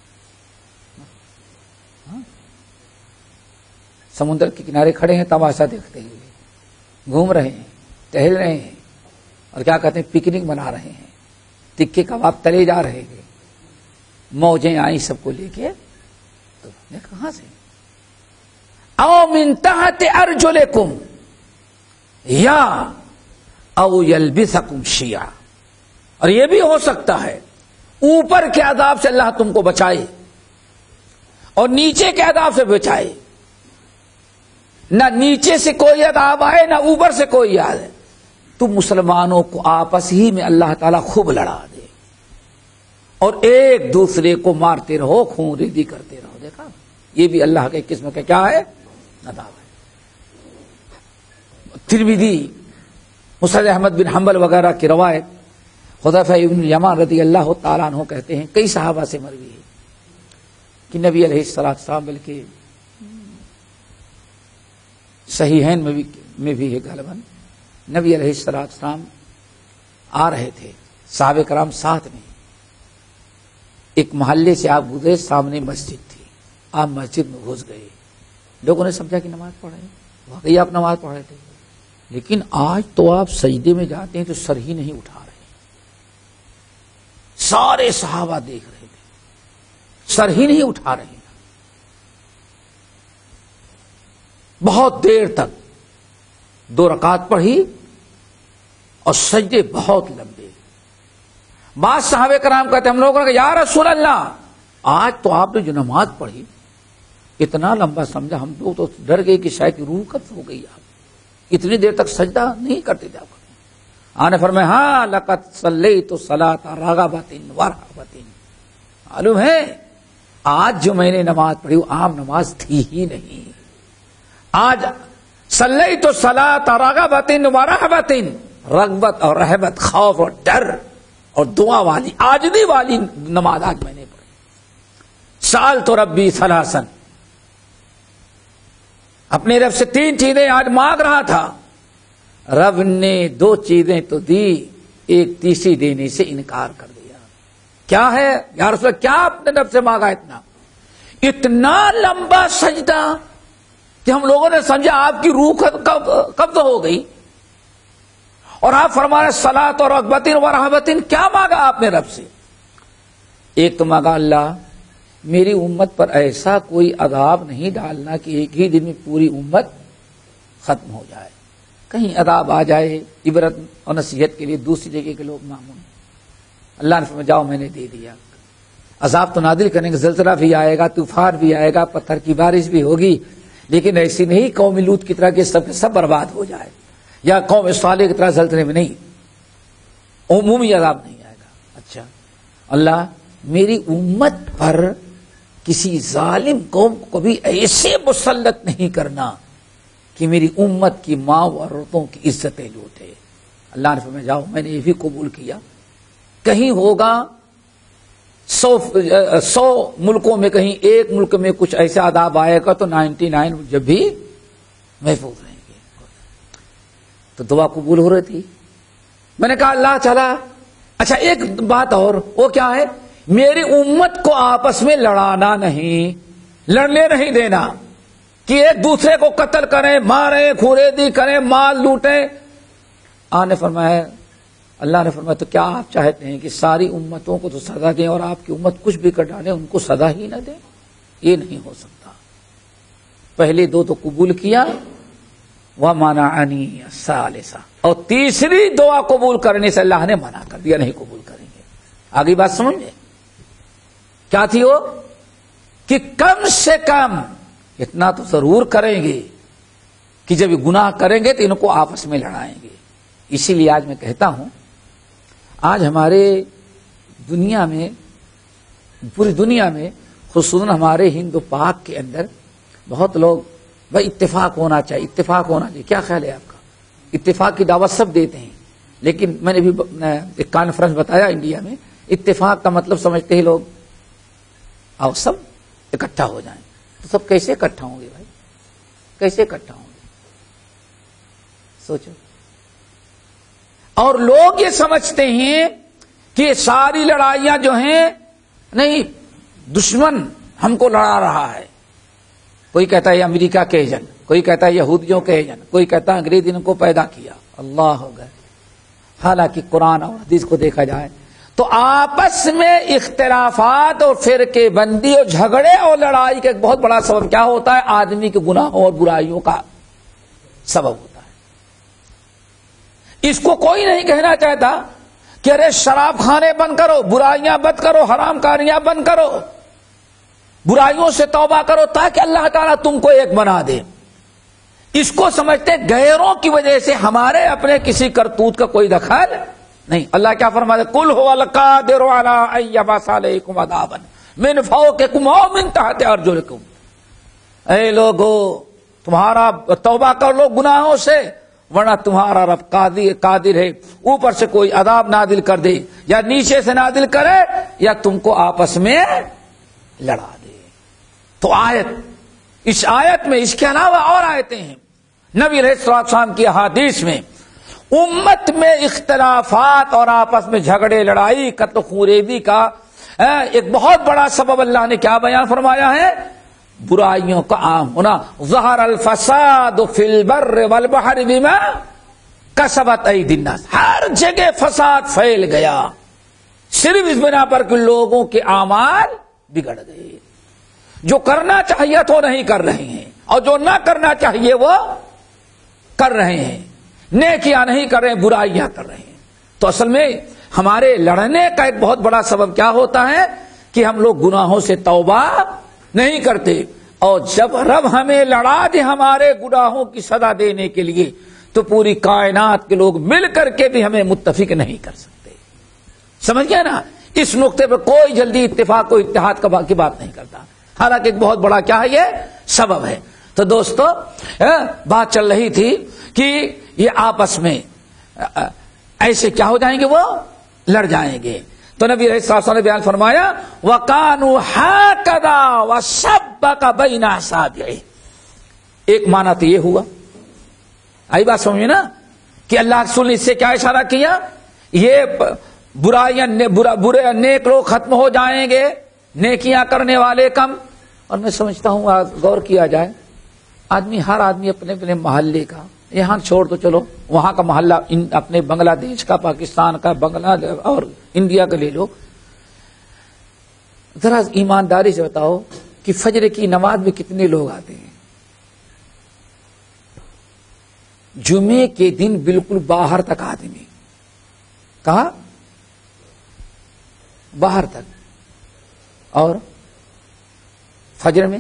C: سمندر کے کنارے کھڑے ہیں تماشا دیکھتے ہوئے، گھوم رہے ہیں، ٹہل رہے ہیں، اور کیا کہتے ہیں، پکنک منا رہے ہیں، تکے کباب تلے جا رہے ہیں، موجیں آئیں سب کو لے کے، تو کہاں سے؟ او من تحت ارجلکم یا او یلبسکم شیعا. اور یہ بھی ہو سکتا ہے اوپر کے عذاب سے اللہ تم کو بچائے اور نیچے کے عذاب سے بچائے. نہ نیچے سے کوئی عذاب آئے نہ اوپر سے کوئی آئے، تم مسلمانوں کو آپس ہی میں اللہ تعالیٰ خوب لڑا دے اور ایک دوسرے کو مارتے رہو، خون ریزی کرتے رہو. دیکھا، یہ بھی اللہ کے قسم کا کیا ہے؟ عذاب ہے. ترمذی، مسند احمد بن حنبل وغیرہ کی روایت، حذیفہ ابن یمان رضی اللہ تعالیٰ عنہ کہتے ہیں، کئی صحابہ سے مروی ہے کہ نبی علیہ السلام، بلکہ صحیحین میں بھی ہے غالباً، نبی علیہ السلام آ رہے تھے، صحابہ کرام ساتھ میں. ایک محلے سے آپ گزرے، سامنے مسجد تھی، آپ مسجد میں گھس گئے. لوگوں نے سمجھا کہ نماز پڑھ رہے ہیں، واقعی آپ نماز پڑھ رہے تھے، لیکن آج تو آپ سجدے میں جاتے ہیں تو سر ہی نہیں اٹھا رہے. سارے صحابہ دیکھ رہے تھے، سر ہی نہیں اٹھا رہے. بہت دیر تک 2 رکعت پڑھی اور سجدے بہت لمبے. بعض صحابہ کرام کہتے ہیں، ہم لوگوں نے کہا یا رسول اللہ، آج تو آپ نے جو نماز پڑھی اتنا لمبا سمجھا، ہم لوگ تو ڈر گئے کہ شاید روح قبض ہو گئی، آپ اتنی دیر تک سجدہ نہیں کرتے تھے. آپ نے فرمایا ہاں لقد صلیت صلاۃ رغبۃ ورہبۃ. معلوم ہے آج جو میں نے نماز پڑھی وہ عام نماز تھی ہی نہیں. آج صلیت صلاۃ رغبۃ ورہبۃ، رغبت اور رہبت، خوف اور ڈر اور دعا والی، عاجزی والی نماز آج میں نے پڑھی. سألت ربی ثلاثا، اپنے رب سے 3 چیزیں آج مانگ رہا تھا، رب نے 2 چیزیں تو دی، ایک تیسری دینے سے انکار کر دیا. کیا ہے یا رسول اللہ؟ کیا اپنے رب سے مانگا؟ اتنا لمبا سجدہ کہ ہم لوگوں نے سمجھا آپ کی روح قبض ہو گئی، اور آپ فرما رہے صلاۃ اور رغبت و رہبت. کیا مانگا آپ نے رب سے؟ ایک تو مانگا اللہ میری امت پر ایسا کوئی عذاب نہیں ڈالنا کہ ایک ہی دن میں پوری امت ختم ہو جائے. کہیں عذاب آ جائے عبرت اور نصیحت کے لیے دوسری جگہ کے لوگ معمول. اللہ نے فرمایا جاؤ میں نے دے دیا. عذاب تو نازل کریں گے، زلزلہ بھی آئے گا، طوفان بھی آئے گا، پتھر کی بارش بھی ہوگی، لیکن ایسی نہیں قوم لوط کی طرح کے سب برباد ہو جائے، یا قوم صالح کی طرح زلزلے میں نہیں، عمومی عذاب نہیں آئے گا. اچھا اللہ میری امت پر کسی ظالم قوم کو بھی ایسے مسلط نہیں کرنا کہ میری امت کی ماں و عورتوں کی عزتیں لوٹے. اللہ نے فرمایا جاؤ میں نے یہ بھی قبول کیا. کہیں ہوگا 100 ملکوں میں کہیں ایک ملک میں کچھ ایسا عذاب آئے گا تو 99 جب بھی محفوظ رہیں گے. تو دعا قبول ہو رہی تھی. میں نے کہا اللہ تعالیٰ اچھا ایک بات اور، وہ کیا ہے؟ میری امت کو آپس میں لڑانا نہیں، لڑنے نہیں دینا کہ ایک دوسرے کو قتل کریں، ماریں، خوریدی کریں، مال لوٹیں. آنے فرمایا اللہ نے فرمایا تو کیا آپ چاہتے ہیں کہ ساری امتوں کو تو سزا دیں اور آپ کی امت کچھ بھی کر ڈالے ان کو سزا ہی نہ دیں؟ یہ نہیں ہو سکتا. پہلے 2 تو قبول کیا، وَمَنَعَنِي الثَّالِثَةَ، اور تیسری دعا قبول کرنے سے اللہ نے منع کر دیا، نہیں قبول کریں گے. آگے بات سمجھے کیا تھی وہ؟ کہ کم سے کم اتنا تو ضرور کریں گے کہ جب یہ گناہ کریں گے تو ان کو آپس میں لڑائیں گے. اسی لیے آج میں کہتا ہوں، آج ہمارے دنیا میں، پوری دنیا میں، خصوصاً ہمارے ہند و پاک کے اندر بہت لوگ بھائی اتفاق ہونا چاہیے، اتفاق ہونا چاہیے. کیا خیال ہے آپ کا؟ اتفاق کی دعوت سب دیتے ہیں، لیکن میں نے بھی ایک کانفرنس بتایا انڈیا میں، اتفاق کا مطلب سمجھتے ہی لوگ آؤ سب اکٹھا ہو جائیں. تو سب کیسے اکٹھا ہوں گے بھائی؟ کیسے اکٹھا ہوں گے؟ سوچو. اور لوگ یہ سمجھتے ہیں کہ یہ ساری لڑائیاں جو ہیں، نہیں، دشمن ہم کو لڑا رہا ہے. کوئی کہتا ہے امریکہ کے ایجنٹ، کوئی کہتا ہے یہودیوں کے ایجنٹ، کوئی کہتا ہے انگریز ان کو پیدا کیا. اللہ ہو گئے. حالانکہ قرآن اور حدیث کو دیکھا جائے تو آپس میں اختلافات اور فرقے بندی اور جھگڑے اور لڑائی کا ایک بہت بڑا سبب کیا ہوتا ہے؟ آدمی کے گناہوں اور برائیوں کا سبب ہوتا ہے. اس کو کوئی نہیں کہنا چاہتا کہ ارے شراب خانے بند کرو، برائیاں بند کرو، حرام کاریاں بند کرو، برائیوں سے توبہ کرو تاکہ اللہ تعالیٰ تم کو ایک بنا دے. اس کو سمجھتے غیروں کی وجہ سے ہمارے اپنے کسی کرتوت کا کوئی دخل نہیں. اللہ کیا فرماتے؟ قل هو القادر علی ان یبعث علیکم عذابا من فوقکم او من تحت ارجلکم. اے لوگو، تمہارا توبہ کر لو گناہوں سے، ورنہ تمہارا رب قادر ہے اوپر سے کوئی عذاب نازل کر دے، یا نیچے سے نازل کرے، یا تم کو آپس میں لڑا دے. تو اس آیت میں، اس کے علاوہ اور آیتیں ہیں. نبی علیہ الصلوۃ والسلام کی احادیث میں امت میں اختلافات اور آپس میں جھگڑے، لڑائی، قتل خوریزی کا ایک بہت بڑا سبب اللہ نے کیا بیان فرمایا ہے؟ برائیوں کا عام ہونا. ظہر الفساد فی البر والبحر بما کسبت ایدی الناس. ہر جگہ فساد پھیل گیا صرف اس بنا پر کہ لوگوں کے اعمال بگڑ گئے. جو کرنا چاہیے تو نہیں کر رہے ہیں، اور جو نہ کرنا چاہیے وہ کر رہے ہیں. نیکیاں نہیں کر رہے ہیں، برائیاں کر رہے ہیں. تو اصل میں ہمارے لڑنے کا ایک بہت بڑا سبب کیا ہوتا ہے کہ ہم لوگ گناہوں سے توبہ نہیں کرتے. اور جب رب ہمیں لڑا دے ہمارے گناہوں کی سزا دینے کے لیے، تو پوری کائنات کے لوگ مل کر کے بھی ہمیں متفق نہیں کر سکتے. سمجھ گیا نا؟ اس نقطے پر کوئی جلدی اتفاق کو اتحاد کی بات نہیں کرتا، حالانکہ ایک بہت بڑا کیا ہے، یہ سبب ہے. تو دوستو، بات چل رہی تھی کہ یہ آپس میں ایسے کیا ہو جائیں گے، وہ لڑ جائیں گے. تو نبی علیہ الصلوۃ والسلام نے بیان فرمایا وَقَانُوا هَكَذَا وَشَبَّكَ بَيْنَ أَصَابِعِهِ. ایک معنی تو یہ ہوا، آئی بات سمجھے نا، کہ اللہ رسول نے اس سے کیا اشارہ کیا؟ یہ برائیاں، برے نیک لوگ ختم ہو جائیں گے، نیکیاں کرنے والے کم. اور میں سمجھتا ہوں غور کیا جائے، ہر آدمی اپنے اپنے محلے کا، یہاں چھوڑ تو چلو وہاں کا محلہ، اپنے بنگلہ دیش کا، پاکستان کا، بنگلہ اور انڈیا کا لے لو. ذرا ایمانداری سے بتاؤ کہ فجر کی نماز میں کتنے لوگ آتے ہیں؟ جمعے کے دن بالکل باہر تک آدمی، کہاں؟ باہر تک. اور فجر میں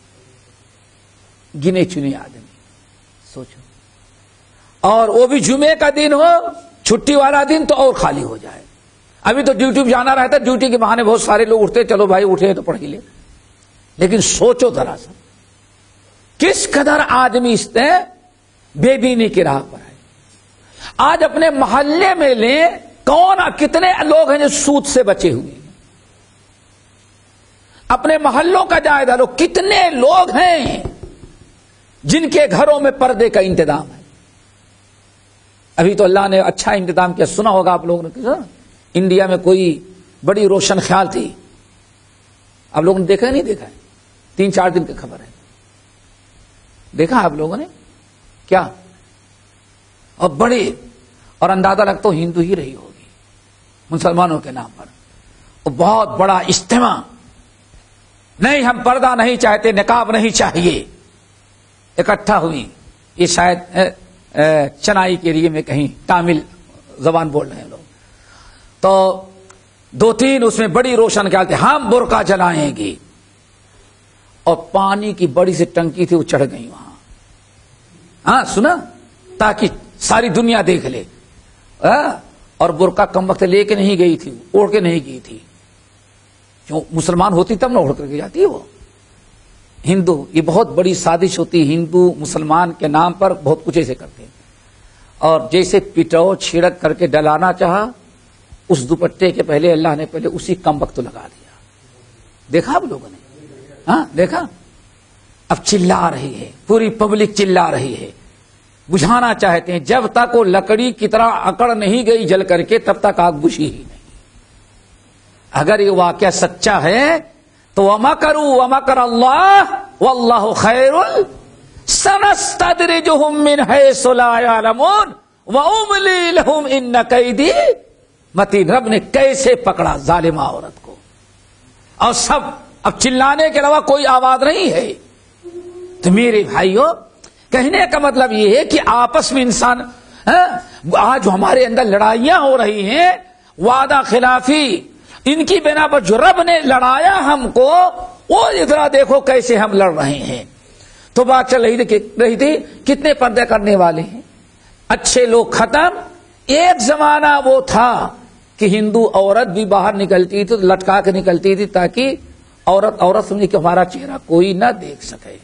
C: گنے چنے آدمی. سوچو، اور وہ بھی جمعے کا دن ہو، چھٹی والا دن تو اور خالی ہو جائے. ابھی تو ڈیوٹی جانا رہتا ہے، ڈیوٹی کے بہانے بہت سارے لوگ اٹھتے، چلو بھائی اٹھے تو پڑھ ہی لے. لیکن سوچو ذرا سا کس قدر آدمی اس نے بے دینی کی راہ پر ہے. آج اپنے محلے میں لیں، کتنے لوگ ہیں جو سود سے بچے ہوئے ہیں؟ اپنے محلوں کا جائزہ لو، کتنے لوگ ہیں جن کے گھروں میں پردے کا انتظام ہے؟ ابھی تو اللہ نے اچھا انتظام کیا، سنا ہوگا آپ لوگوں نے، انڈیا میں کوئی بڑی روشن خیال تھی. آپ لوگوں نے دیکھا نہیں دیکھا ہے؟ 3-4 دن کی خبر ہے. دیکھا آپ لوگوں نے کیا؟ اور بڑی، اور اندازہ رکھتا ہوں ہندو ہی رہی ہوگی مسلمانوں کے نام پر. اور بہت بڑا اجتماع، نہیں ہم پردہ نہیں چاہتے، نقاب نہیں چاہیے، اکٹھا ہوئی. یہ شاید چنائی کے لیے میں کہیں تامل زبان بول رہے ہیں لوگ. تو 2-3 اس میں بڑی روشن خیال تھے، ہم برقع جلائیں گے. اور پانی کی بڑی سی ٹنکی تھی وہ چڑھ گئی وہاں. ہاں سنا, تاکہ ساری دنیا دیکھ لے. اور برقع کم وقت لے کے نہیں گئی تھی, اوڑھ کے نہیں گئی تھی. کیوں؟ مسلمان ہوتی تب نہ اوڑھ کر کے جاتی ہے وہ. ہندو, یہ بہت بڑی سازش ہوتی ہے ہندو مسلمان کے نام پر, بہت کچھ ایسے کرتے ہیں. اور جیسے پٹو چھڑک کر کے ڈلانا چاہا, اس دوپٹے کے پہلے اللہ نے پہلے اسی کم وقت لگا دیا. دیکھا آپ لوگوں نے؟ ہاں دیکھا. اب چلا رہی ہے, پوری پبلک چلا رہی ہے, بجھانا چاہتے ہیں. جب تک وہ لکڑی کی طرح اکڑ نہیں گئی جل کر کے, تب تک آگ بجھی ہی نہیں. اگر یہ واقعہ سچا ہے تو وَمَكَرُوا وَمَكَرَ اللَّهُ وَاللَّهُ خَيْرُ سَنَسْتَدْرِجُهُم مِّنْ حَيْثُ لَا يَعْلَمُونَ وَأُمْلِي لَهُمْ إِنَّ كَيْدِي مَتِينٌ. رب نے کیسے پکڑا ظالمہ عورت کو, اور سب اب چلانے کے علاوہ کوئی آواز نہیں ہے. تو میرے بھائیو, کہنے کا مطلب یہ ہے کہ آپس میں انسان, آج ہمارے اندر لڑائیاں ہو رہی ہیں, وعدہ خلافی, ان کی بنا پر جو رب نے لڑایا ہم کو, وہ ادھر دیکھو کیسے ہم لڑ رہے ہیں. تو بات چل رہی تھی کتنے پردے کرنے والے ہیں, اچھے لوگ ختم. ایک زمانہ وہ تھا کہ ہندو عورت بھی باہر نکلتی تھی تو لٹکا کے نکلتی تھی, تاکہ عورت سمجھے کہ ہمارا چہرہ کوئی نہ دیکھ سکے.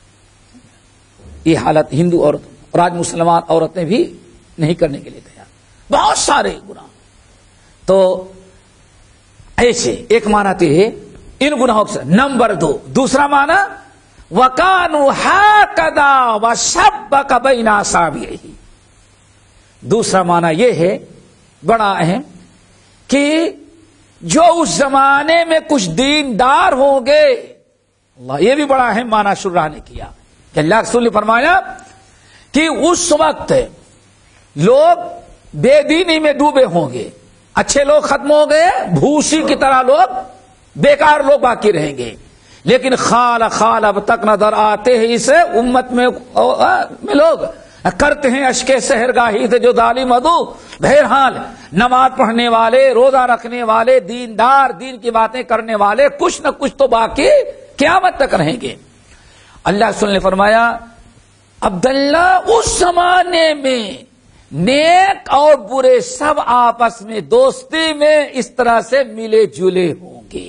C: یہ حالت ہندو عورت, اور آج مسلمان عورتیں بھی نہیں کرنے کے لیے تیار, بہت سارے گناہ. تو ایسے ایک معنی تو ہے ان گناہوں سے. نمبر 2, دوسرا معنی وَكَانُوا هَكَذَا وَشَبَّكَ بَيْنَ أَصَابِعِهِ. دوسرا معنی یہ ہے بڑا اہم, کہ جو اس زمانے میں کچھ دیندار ہوں گے, اللہ یہ بھی بڑا اہم معنی شرح نے کیا کہ اللہ رسول نے فرمایا کہ اس وقت لوگ بے دینی میں ڈوبے ہوں گے, اچھے لوگ ختم ہو گئے, بھوسی کی طرح لوگ بیکار لوگ باقی رہیں گے. لیکن خال اب تک نظر آتے ہیں اس امت میں لوگ کرتے ہیں اشکے سحرگاہی سے جو ظالم عدو. بہرحال نماز پڑھنے والے, روزہ رکھنے والے, دیندار, دین کی باتیں کرنے والے کچھ نہ کچھ تو باقی قیامت تک رہیں گے. اللہ رسول نے فرمایا عبداللہ اس زمانے میں نیک اور برے سب آپس میں دوستی میں اس طرح سے ملے جلے ہوں گے.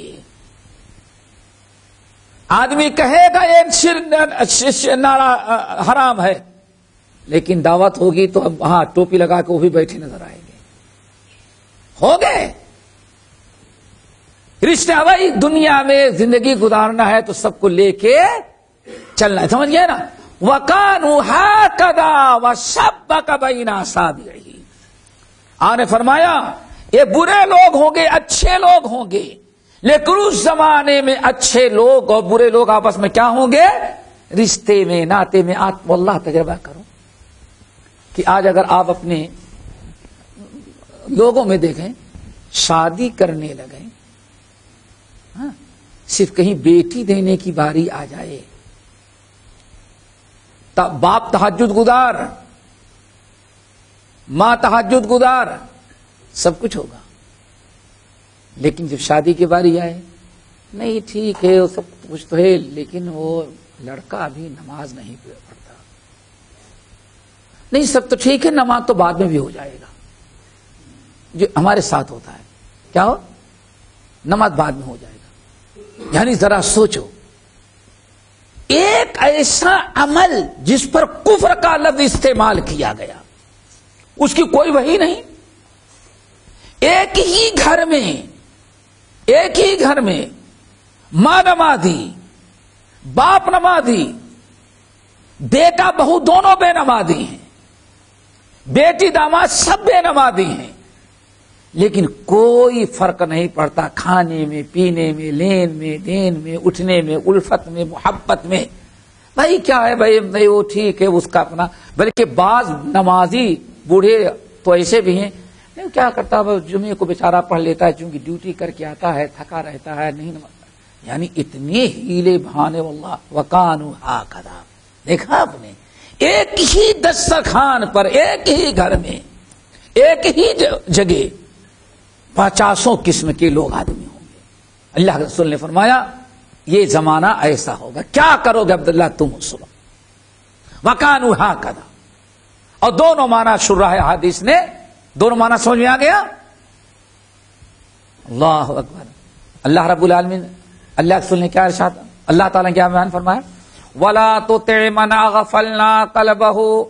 C: آدمی کہے گا ایک نعرہ حرام ہے, لیکن دعوت ہوگی تو اب ہاں ٹوپی لگا کے وہ بھی بیٹھے نظر آئیں گے. ہو گئے رشتہ. بھائی دنیا میں زندگی گزارنا ہے تو سب کو لے کے چلنا ہے, سمجھ گئے نا. وَكَانُوا هَكَذَا وَشَبَّكَ بَيْنَ أَصَابِعِهِ. آپ نے فرمایا یہ برے لوگ ہوں گے, اچھے لوگ ہوں گے, لیکن اس زمانے میں اچھے لوگ اور برے لوگ آپس میں کیا ہوں گے, رشتے میں, ناطے میں. واللہ تجربہ کرو کہ آج اگر آپ اپنے لوگوں میں دیکھیں, شادی کرنے لگیں, صرف کہیں بیٹی دینے کی باری آ جائے, باپ تہجد گزار, ماں تہجد گزار, سب کچھ ہوگا. لیکن جب شادی کی باری آئے, نہیں ٹھیک ہے وہ سب کچھ تو ہے, لیکن وہ لڑکا ابھی نماز نہیں پڑھتا. نہیں سب تو ٹھیک ہے, نماز تو بعد میں بھی ہو جائے گا. جو ہمارے ساتھ ہوتا ہے کیا ہو, نماز بعد میں ہو جائے گا. یعنی ذرا سوچو, ایک ایسا عمل جس پر کفر کا لفظ استعمال کیا گیا, اس کی کوئی وحی نہیں. ایک ہی گھر میں ماں نمازی, باپ نمازی, بیٹا بہو دونوں بے نمازی ہیں, بیٹی داماد سب بے نمازی ہیں, لیکن کوئی فرق نہیں پڑتا کھانے میں, پینے میں, لین میں, دین میں, اٹھنے میں, الفت میں, محبت میں. بھائی کیا ہے بھائی وہ ٹھیک ہے اس کا اپنا. بلکہ بعض نمازی بوڑھے تو ایسے بھی ہیں, نہیں کیا کرتا ہے جمعے کو بیچارہ پڑھ لیتا ہے, چونکہ ڈیوٹی کر کے آتا ہے, تھکا رہتا ہے, نہیں نماز. یعنی اتنے ہیلے بہانے. واللہ وَكَانُوا هَكَذَا. دیکھا آپ نے, ایک ہی دسترخوان پر, ایک ہی گھر میں, ایک ہی جگہ 50 قسم کے لوگ آدمی ہوں گے. اللہ کے رسول نے فرمایا یہ زمانہ ایسا ہوگا. کیا کرو گے عبداللہ تم اس وقت؟ وَكَانُوا هَكَذَا. اور دونوں معنی شرح حدیث نے دونوں معنی سمجھ میں آ گیا. اللہ اکبر. اللہ رب العالمین اللہ کے رسول نے کیا ارشاد، اللہ تعالیٰ نے کیا بیان فرمایا؟ وَلَا تُطِعْ مَنْ أَغْفَلْنَا قَلْبَهُ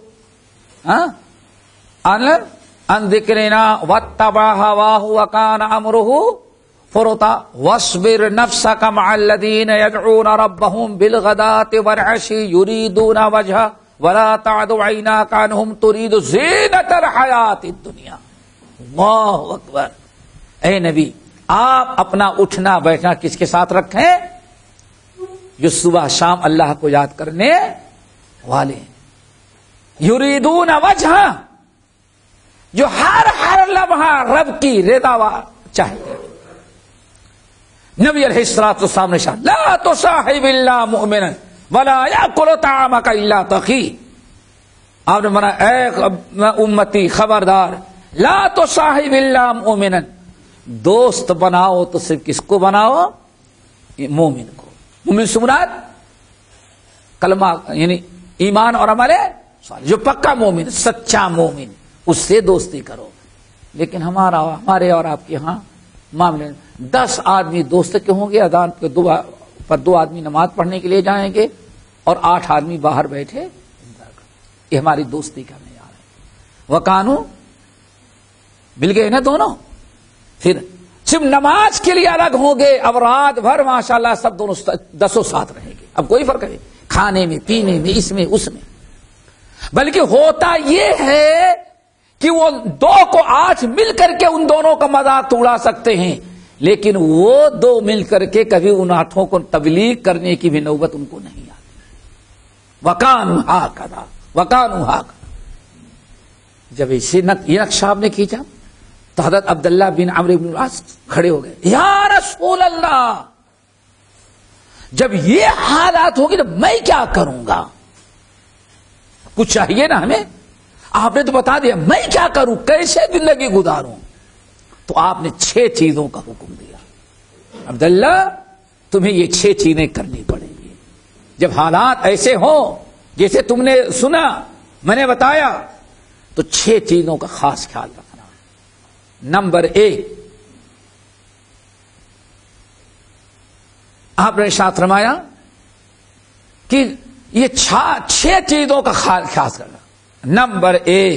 C: عَنْ ذِكْرِنَا وَاتَّبَعَ هَوَاهُ وَكَانَ أَمْرُهُ فُرُطًا وَاصْبِرْ نَفْسَكَ مَعَ الَّذِينَ يَدْعُونَ رَبَّهُمْ بِالْغَدَاةِ وَالْعَشِيِّ يُرِيدُونَ وَجْهَهُ وَلَا تَعْدُ عَيْنَاكَ عَنْهُمْ تُرِيدُ زِينَةَ الْحَيَاةِ الدُّنْيَا. اللہ اکبر. اے نبی آپ اپنا اٹھنا بیٹھنا کس کے ساتھ رکھیں؟ جو صبح شام اللہ کو یاد کرنے والے ہیں. یریدون وجہ، جو ہر لمحہ رب کی رضا چاہتے. نبی علیہ الصلوۃ والسلام نے شاہ لا تصاحب الا مؤمنا ولا یاکل طعامک الا تقی. آپ نے منع اے امتی خبردار، لا تصاحب الا مؤمنا، دوست بناؤ تو صرف کس کو بناؤ؟ مومن کو. مومن سے مراد کلمہ یعنی ایمان اور عمل صالح، جو پکا مومن سچا مومن، اس سے دوستی کرو. لیکن ہمارے اور آپ کے ہاں معاملے 10 آدمی دوست کے ہوں گے، اذان پر 2 آدمی نماز پڑھنے کے لیے جائیں گے اور 8 آدمی باہر بیٹھے. یہ ہماری دوستی کا معیار ہے. وکانو مل گئے نا دونوں. پھر صرف نماز کے لیے الگ ہوں گے، اب رات بھر ماشاءاللہ سب دونوں 10 ساتھ رہیں گے. اب کوئی فرق نہیں کھانے میں، پینے میں، اس میں اس میں. بلکہ ہوتا یہ ہے کہ وہ 2 کو 8 مل کر کے ان دونوں کا مذاق اڑا سکتے ہیں، لیکن وہ 2 مل کر کے کبھی ان 8 کو تبلیغ کرنے کی بھی نوبت ان کو نہیں آتی. وَكَانُوا هَكَذَا وَكَانُوا هَكَذَا. جب یہ نقشہ آپ نے کھینچا تو حضرت عبداللہ بن عمرو بن العاص کھڑے ہو گئے. یا رسول اللہ، جب یہ حالات ہوگی تو میں کیا کروں گا؟ کچھ چاہیے نا ہمیں. آپ نے تو بتا دیا میں کیا کروں، کیسے زندگی گزاروں. تو آپ نے 6 چیزوں کا حکم دیا. عبداللہ تمہیں یہ 6 چیزیں کرنی پڑیں گی. جب حالات ایسے ہوں جیسے تم نے سنا میں نے بتایا تو 6 چیزوں کا خاص خیال رکھنا. نمبر 1، آپ نے ارشاد فرمایا کہ یہ 6 چیزوں کا خاص کرنا. نمبر 1،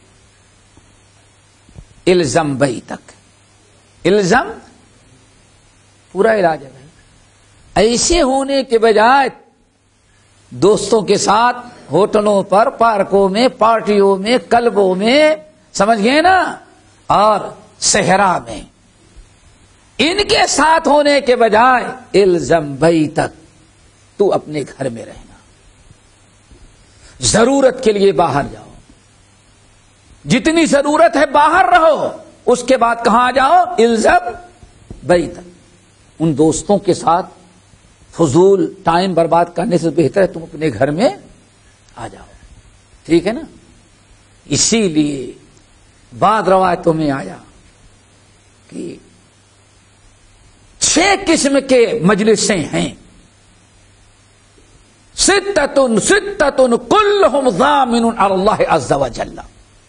C: الزم بیتک. الزم پورا علاج ہے بھائی. ایسے ہونے کے بجائے دوستوں کے ساتھ ہوٹلوں پر، پارکوں میں، پارٹیوں میں، کلبوں میں، سمجھ گئے نا، اور صحرا میں، ان کے ساتھ ہونے کے بجائے الزم بیتک، تو اپنے گھر میں رہنا. ضرورت کے لیے باہر جاؤ، جتنی ضرورت ہے باہر رہو، اس کے بعد کہاں جاؤ؟ الزم بیتک. ان دوستوں کے ساتھ فضول ٹائم برباد کرنے سے بہتر ہے تم اپنے گھر میں آ جاؤ. ٹھیک ہے نا. اسی لیے بعض روایتوں میں آیا کہ 6 قسم کے مجلسیں ہیں. ستۃ کلہم ضامن علی اللہ عز وجل.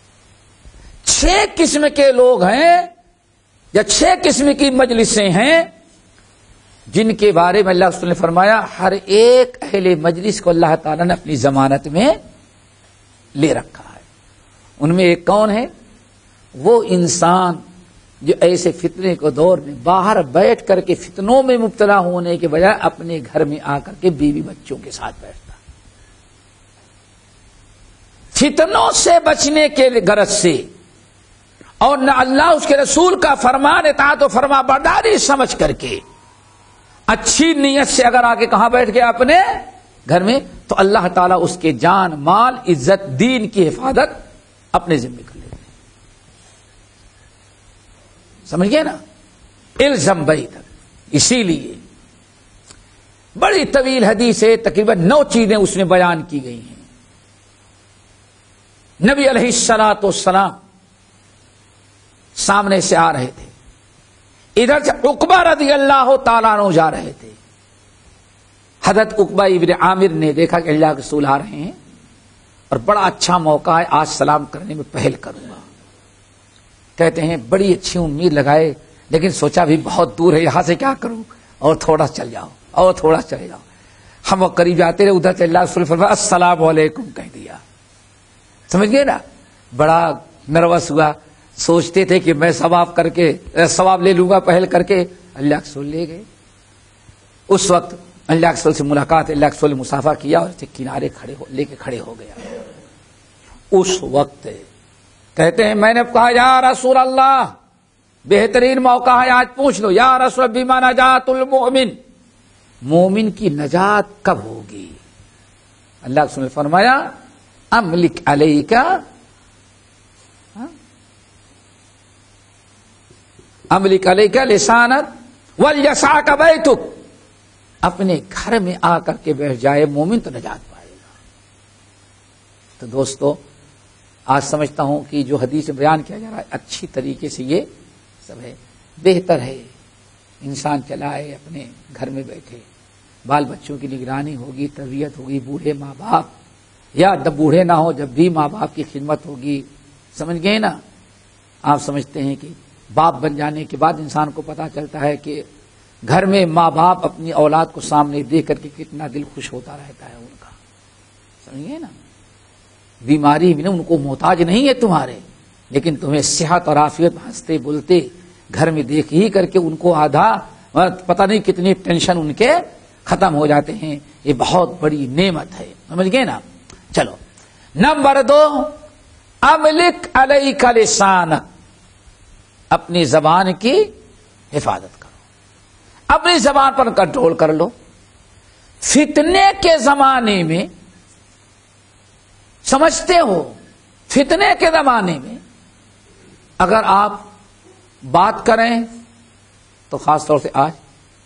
C: 6 قسم کے لوگ ہیں یا 6 قسم کی مجلسیں ہیں جن کے بارے میں اللہ رسول نے فرمایا ہر ایک اہل مجلس کو اللہ تعالیٰ نے اپنی ضمانت میں لے رکھا ہے. ان میں ایک کون ہے؟ وہ انسان جو ایسے فتنے کو دور میں باہر بیٹھ کر کے فتنوں میں مبتلا ہونے کے بجائے اپنے گھر میں آ کر کے بیوی بچوں کے ساتھ بیٹھتا. فتنوں سے بچنے کے غرض سے اور نہ اللہ اس کے رسول کا فرمان اطاعت و فرما برداری سمجھ کر کے اچھی نیت سے اگر آگے کہاں بیٹھ گیا اپنے گھر میں، تو اللہ تعالیٰ اس کے جان مال عزت دین کی حفاظت اپنے ذمہ کر لیتے. سمجھ گئے نا. الزم بیتک. اسی لیے بڑی طویل حدیث ہے، تقریباً 9 چیزیں اس میں بیان کی گئی ہیں. نبی علیہ الصلوۃ والسلام سامنے سے آ رہے تھے، ادھر سے عقبہ رضی اللہ تعالیٰ عنہ جا رہے تھے. حضرت عقبہ ابن عامر نے دیکھا کہ اللہ کے رسول آ رہے ہیں اور بڑا اچھا موقع ہے، آج سلام کرنے میں پہل کروں گا. کہتے ہیں بڑی اچھی امید لگائے، لیکن سوچا بھی بہت دور ہے، یہاں سے کیا کروں، اور تھوڑا چل جاؤ اور تھوڑا چلے جاؤ. ہم وہ قریب جاتے رہے، ادھر سے اللہ رسول فرمایا السلام علیکم کہہ دیا. سمجھ گئے نا؟ بڑا نروس ہوا، سوچتے تھے کہ میں ثواب لے لوں گا پہل کر کے. اللہ کے رسول لے گئے. اس وقت اللہ کے رسول سے ملاقات، اللہ کے رسول نے مصافحہ کیا اور کنارے لے کے کھڑے ہو گیا. اس وقت کہتے ہیں میں نے کہا یا رسول اللہ، بہترین موقع ہے، آج پوچھ لو یا رسول بما نجات المؤمن، مومن کی نجات کب ہوگی؟ اللہ کے رسول نے فرمایا املک علیک املک علیک لسانک ولیسعک بیتک، اپنے گھر میں آ کر کے بیٹھ جائے مومن تو نجات پائے گا. تو دوستو آج سمجھتا ہوں کہ جو حدیث بیان کیا جا رہا ہے اچھی طریقے سے یہ سب ہے. بہتر ہے انسان چلائے، اپنے گھر میں بیٹھے، بال بچوں کی نگرانی ہوگی، تربیت ہوگی، بوڑھے ماں باپ یا جب بوڑھے نہ ہو جب بھی ماں باپ کی خدمت ہوگی. سمجھ گئے نا؟ آپ سمجھتے ہیں کہ باپ بن جانے کے بعد انسان کو پتا چلتا ہے کہ گھر میں ماں باپ اپنی اولاد کو سامنے دیکھ کر کے کتنا دل خوش ہوتا رہتا ہے ان کا. سمجھیے نا؟ بیماری میں ان کو محتاج نہیں ہے تمہارے، لیکن تمہیں صحت اور عافیت ہنستے بولتے گھر میں دیکھ ہی کر کے ان کو آدھا پتہ نہیں کتنی ٹینشن ان کے ختم ہو جاتے ہیں. یہ بہت بڑی نعمت ہے. سمجھ گئے نا؟ چلو نمبر 2 املک علیک لسانک، اپنی زبان کی حفاظت کرو، اپنی زبان پر کنٹرول کر لو. فتنے کے زمانے میں سمجھتے ہو، فتنے کے زمانے میں اگر آپ بات کریں تو خاص طور سے آج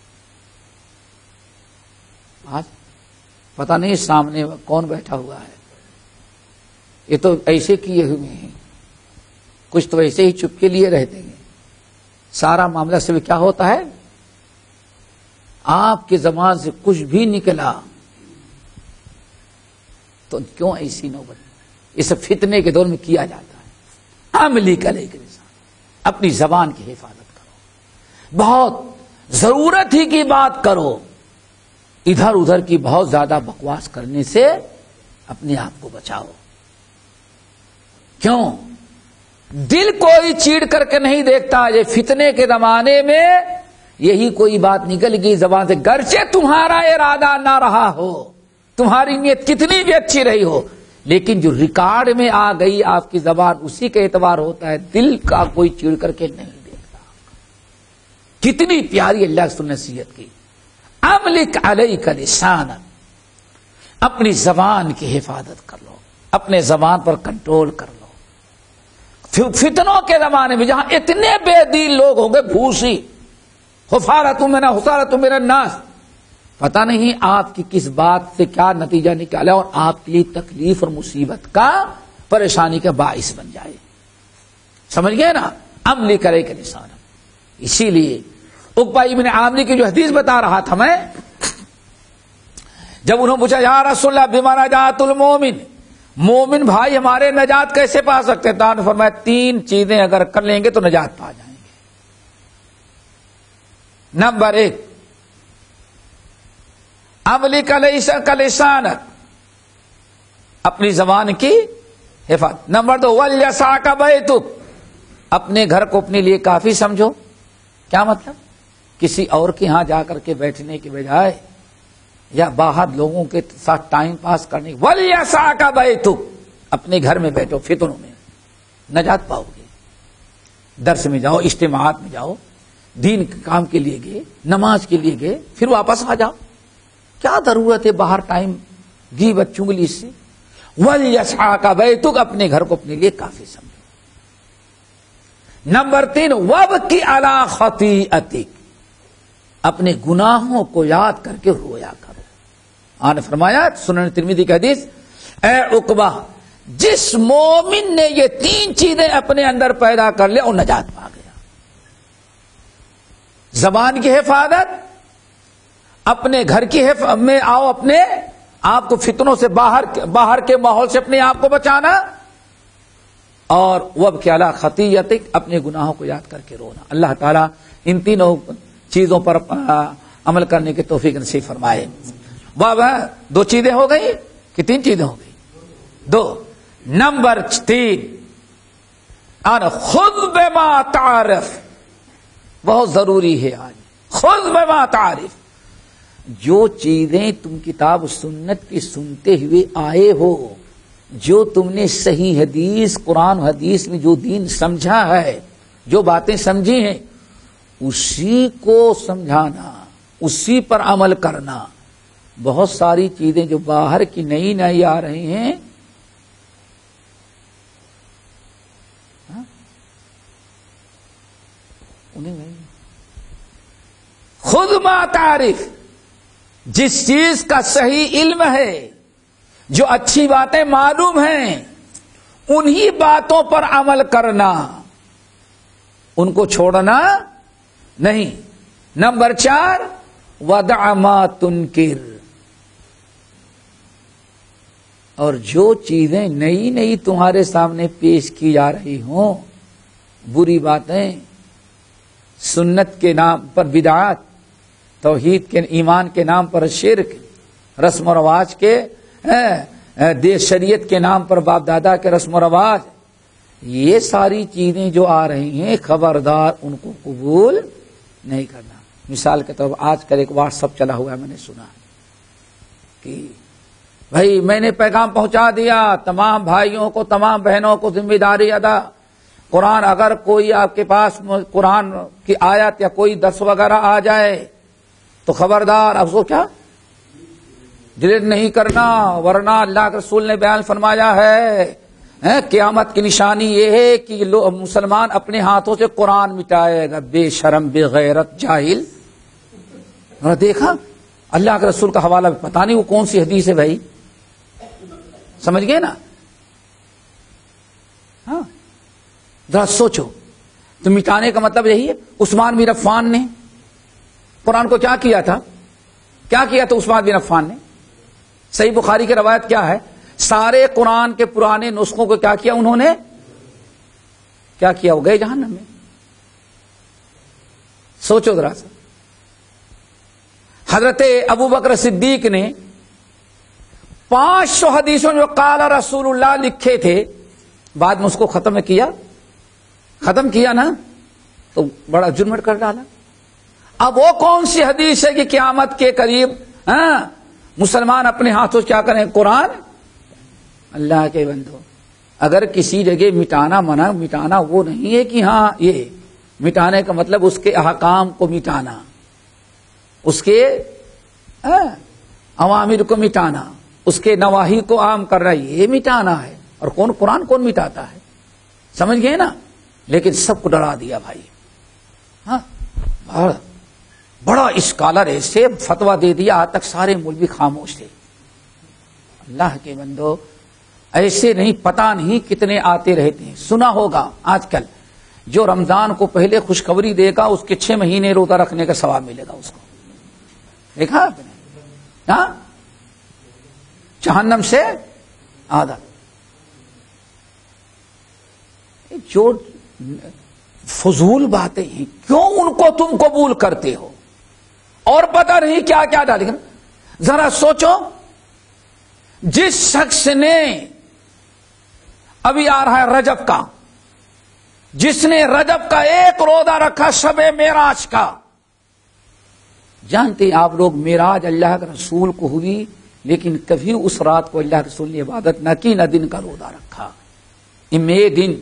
C: پتہ نہیں سامنے کون بیٹھا ہوا ہے، یہ تو ایسے کیے ہوئے ہیں، کچھ تو ایسے ہی چپ کے لیے رہتے ہیں. سارا معاملہ سے کیا ہوتا ہے، آپ کی زبان سے کچھ بھی نکلا تو کیوں ایسی نوبت اس فتنے کے دور میں کیا جاتا ہے. املک علیک لسانک، اپنی زبان کی حفاظت کرو، بہت ضرورت ہی کی بات کرو. ادھر ادھر کی بہت زیادہ بکواس کرنے سے اپنے آپ کو بچاؤ. کیوں؟ دل کوئی چیڑ کر کے نہیں دیکھتا. یہ فتنے کے زمانے میں یہی کوئی بات نکل گئی زبان سے، گرچہ تمہارا ارادہ نہ رہا ہو، تمہاری نیت کتنی بھی اچھی رہی ہو، لیکن جو ریکارڈ میں آ گئی آپ کی زبان اسی کا اعتبار ہوتا ہے. دل کا کوئی چیڑ کر کے نہیں دیکھتا. کتنی پیاری اللہ کی نصیحت کی. املک علیک لسانک، اپنی زبان کی حفاظت کر لو، اپنے زبان پر کنٹرول کر لو. فتنوں کے زمانے میں جہاں اتنے بے دین لوگ ہوں گے، بھوسی حفارت من حسارت من الناس، پتہ نہیں آپ کی کس بات سے کیا نتیجہ نکالے اور آپ کے لیے تکلیف اور مصیبت کا، پریشانی کا باعث بن جائے. سمجھ گئے نا؟ املک علیک لسانک. اسی لیے عقبہ ابن عامر کی جو حدیث بتا رہا تھا میں، جب انہوں نے پوچھا یا رسول اللہ بما نجات المومن، مومن بھائی ہمارے نجات کیسے پا سکتے ہیں؟ تو آپ نے فرمایا 3 چیزیں اگر کر لیں گے تو نجات پا جائیں گے. نمبر 1 املک علیک لسانک، اپنی زبان کی حفاظت. نمبر 2 ولیسعک بیتک، اپنے گھر کو اپنے لیے کافی سمجھو. کیا مطلب؟ کسی اور کے ہاں جا کر کے بیٹھنے کے بجائے یا باہر لوگوں کے ساتھ ٹائم پاس کرنے. ولیسعک بیتک، اپنے گھر میں بیٹھو، فتنوں میں نجات پاؤ گے. درس میں جاؤ، اجتماعات میں جاؤ، دین کے کام کے لیے گئے، نماز کے لیے گئے، پھر واپس آ جاؤ. کیا ضرورت ہے باہر ٹائم غیبت چگلی سے؟ ولیسعک بیتک، اپنے گھر کو اپنے لیے کافی سمجھو. نمبر 3 وابکی علی خطیئتک، اپنے گناہوں کو یاد کر کے رویا کرو. آن فرمایا سنن ترمذی کی حدیث، اے عقبہ، جس مومن نے یہ 3 چیزیں اپنے اندر پیدا کر لے اور نجات پا گیا. زبان کی حفاظت، اپنے گھر کی میں آؤ، اپنے آپ کو فتنوں سے باہر کے ماحول سے اپنے آپ کو بچانا، اور وَابْكِ عَلَىٰ خَطِيئَتِكَ، اپنے گناہوں کو یاد کر کے رونا۔ اللہ تعالیٰ ان تینوں چیزوں پر عمل کرنے کی توفیق نصیب فرمائے۔ بابا 2 چیزیں ہو گئی کہ 3 چیزیں ہو گئی؟ 2۔ نمبر 3، خُذْ بِمَا تَعْرِفُ، بہت ضروری ہے آج۔ خُذْ بِمَا تَعْرِفُ، جو چیزیں تم کتاب و سنت کی سنتے ہوئے آئے ہو، جو تم نے صحیح حدیث قرآن و حدیث میں جو دین سمجھا ہے، جو باتیں سمجھی ہیں، اسی کو سمجھانا، اسی پر عمل کرنا۔ بہت ساری چیزیں جو باہر کی نئی نئی آ رہی ہیں، انہیں نہیں۔ خود ما تعرف، جس چیز کا صحیح علم ہے، جو اچھی باتیں معلوم ہیں، انہی باتوں پر عمل کرنا، ان کو چھوڑنا نہیں۔ نمبر 4، وَدَعَ مَا تُنْكِرُ، اور جو چیزیں نئی نئی تمہارے سامنے پیش کی جا رہی ہوں، بری باتیں، سنت کے نام پر بدعات، توحید کے ایمان کے نام پر شرک، رسم و رواج کے شریعت کے نام پر باپ دادا کے رسم و رواج، یہ ساری چیزیں جو آ رہی ہیں، خبردار ان کو قبول نہیں کرنا۔ مثال کے طور پر آج کل ایک واٹس ایپ چلا ہوا ہے، میں نے سنا کہ بھائی میں نے پیغام پہنچا دیا، تمام بھائیوں کو، تمام بہنوں کو ذمہ داری ادا، قرآن اگر کوئی آپ کے پاس قرآن کی آیت یا کوئی درس وغیرہ آ جائے تو خبردار اب وہ کیا ڈیلیٹ نہیں کرنا، ورنہ اللہ کے رسول نے بیان فرمایا ہے قیامت کی نشانی یہ ہے کہ مسلمان اپنے ہاتھوں سے قرآن مٹائے گا، بے شرم بے غیرت جاہل۔ دیکھا اللہ کے رسول کا حوالہ پتہ نہیں وہ کون سی حدیث ہے بھائی، سمجھ گئے نا؟ ہاں ذرا سوچو، تو مٹانے کا مطلب یہی ہے۔ عثمان بن عفان نے قرآن کو کیا کیا تھا؟ کیا کیا تھا عثمان بن عفان نے؟ صحیح بخاری کی روایت کیا ہے؟ سارے قرآن کے پرانے نسخوں کو کیا کیا انہوں نے؟ کیا کیا؟ وہ گئے جہنم میں۔ سوچو ذرا سا، حضرت ابو بکر صدیق نے 500 حدیثوں جو قال رسول اللہ لکھے تھے، بعد میں اس کو ختم کیا نا، تو بڑا جرم کر ڈالا۔ اب وہ کون سی حدیث ہے کہ قیامت کے قریب مسلمان اپنے ہاتھوں سے کیا کریں؟ قرآن۔ اللہ کے بندو، اگر کسی جگہ مٹانا وہ نہیں ہے کہ ہاں یہ مٹانے کا مطلب اس کے احکام کو مٹانا، اس کے اوامر کو مٹانا، اس کے نواہی کو عام کرنا، یہ مٹانا ہے۔ اور قرآن کون مٹاتا ہے؟ سمجھ گئے نا؟ لیکن سب کو ڈرا دیا بھائی۔ ہاں بڑا اسکالر ایسے فتوا دے دیا، آج تک سارے مولوی خاموش تھے۔ اللہ کے بندو، ایسے نہیں، پتہ نہیں کتنے آتے رہتے ہیں۔ سنا ہوگا آج کل جو رمضان کو پہلے خوشخبری دے گا اس کے 6 مہینے روزہ رکھنے کا ثواب ملے گا اس کو، دیکھا آپ نے؟ ہاں، جہنم سے آدھا۔ جو فضول باتیں ہیں، کیوں ان کو تم قبول کرتے ہو؟ اور پتہ نہیں کیا کیا ڈالے گا۔ ذرا سوچو، جس شخص نے ابھی آ رہا ہے رجب کا، جس نے رجب کا 1 روزہ رکھا شب معراج کا، جانتے آپ لوگ معراج اللہ کے رسول کو ہوئی، لیکن کبھی اس رات کو اللہ کے رسول نے عبادت نہ کی، نہ دن کا روزہ رکھا۔ یہ دن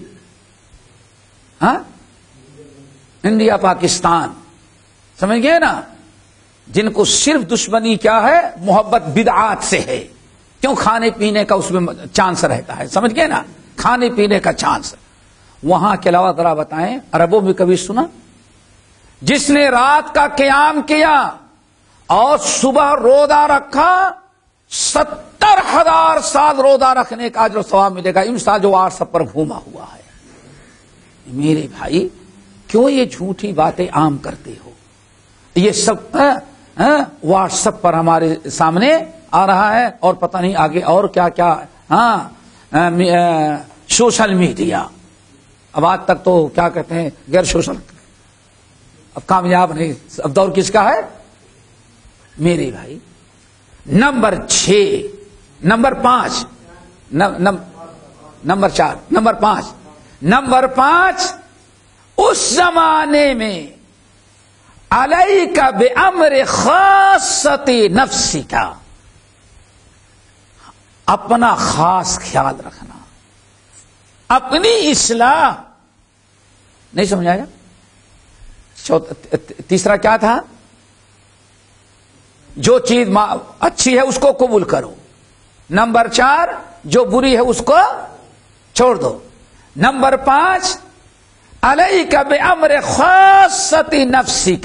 C: انڈیا پاکستان، سمجھ گئے نا، جن کو صرف دشمنی کیا ہے؟ محبت بدعات سے ہے۔ کیوں؟ کھانے پینے کا اس میں چانس رہتا ہے، سمجھ گئے نا، کھانے پینے کا چانس۔ وہاں کے علاوہ ذرا بتائیں، عربوں میں کبھی سنا جس نے رات کا قیام کیا اور صبح روزہ رکھا، 70,000 سال روزہ رکھنے کا اجر و ثواب ملے گا۔ انسان جو واٹس پر گھوما ہوا ہے۔ میرے بھائی، کیوں یہ جھوٹی باتیں عام کرتے ہو؟ یہ سب واٹس ایپ پر ہمارے سامنے آ رہا ہے، اور پتہ نہیں آگے اور کیا کیا. سوشل میڈیا اب آج تک تو کیا کہتے ہیں غیر سوشل، اب کامیاب نہیں. اب دور کس کا ہے میرے بھائی؟ نمبر 6 نمبر 5 نمبر 4 نمبر 5 اس زمانے میں علیک بامر خاصۃ نفسک، اپنا خاص خیال رکھنا، اپنی اصلاح. نہیں سمجھایا؟ تیسرا کیا تھا؟ جو چیز اچھی ہے اس کو قبول کرو. نمبر 4 جو بری ہے اس کو چھوڑ دو. نمبر 5 علیک بامر خاصۃ نفسک،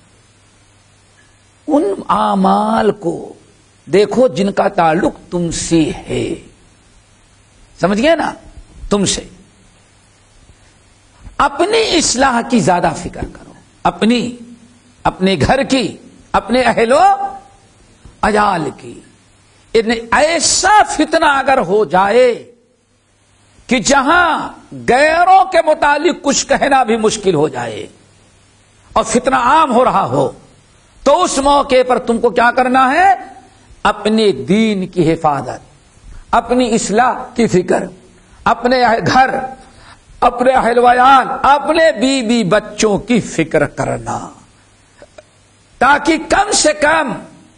C: ان اعمال کو دیکھو جن کا تعلق تم سے ہے. سمجھ گئے نا؟ تم سے. اپنی اصلاح کی زیادہ فکر کرو، اپنے گھر کی، اپنے اہل و عیال کی. ایسا فتنہ اگر ہو جائے کہ جہاں غیروں کے متعلق کچھ کہنا بھی مشکل ہو جائے اور فتنہ عام ہو رہا ہو، تو اس موقع پر تم کو کیا کرنا ہے؟ اپنے دین کی حفاظت، اپنی اصلاح کی فکر، اپنے گھر، اپنے اہل ویال، اپنے بیوی بچوں کی فکر کرنا، تاکہ کم سے کم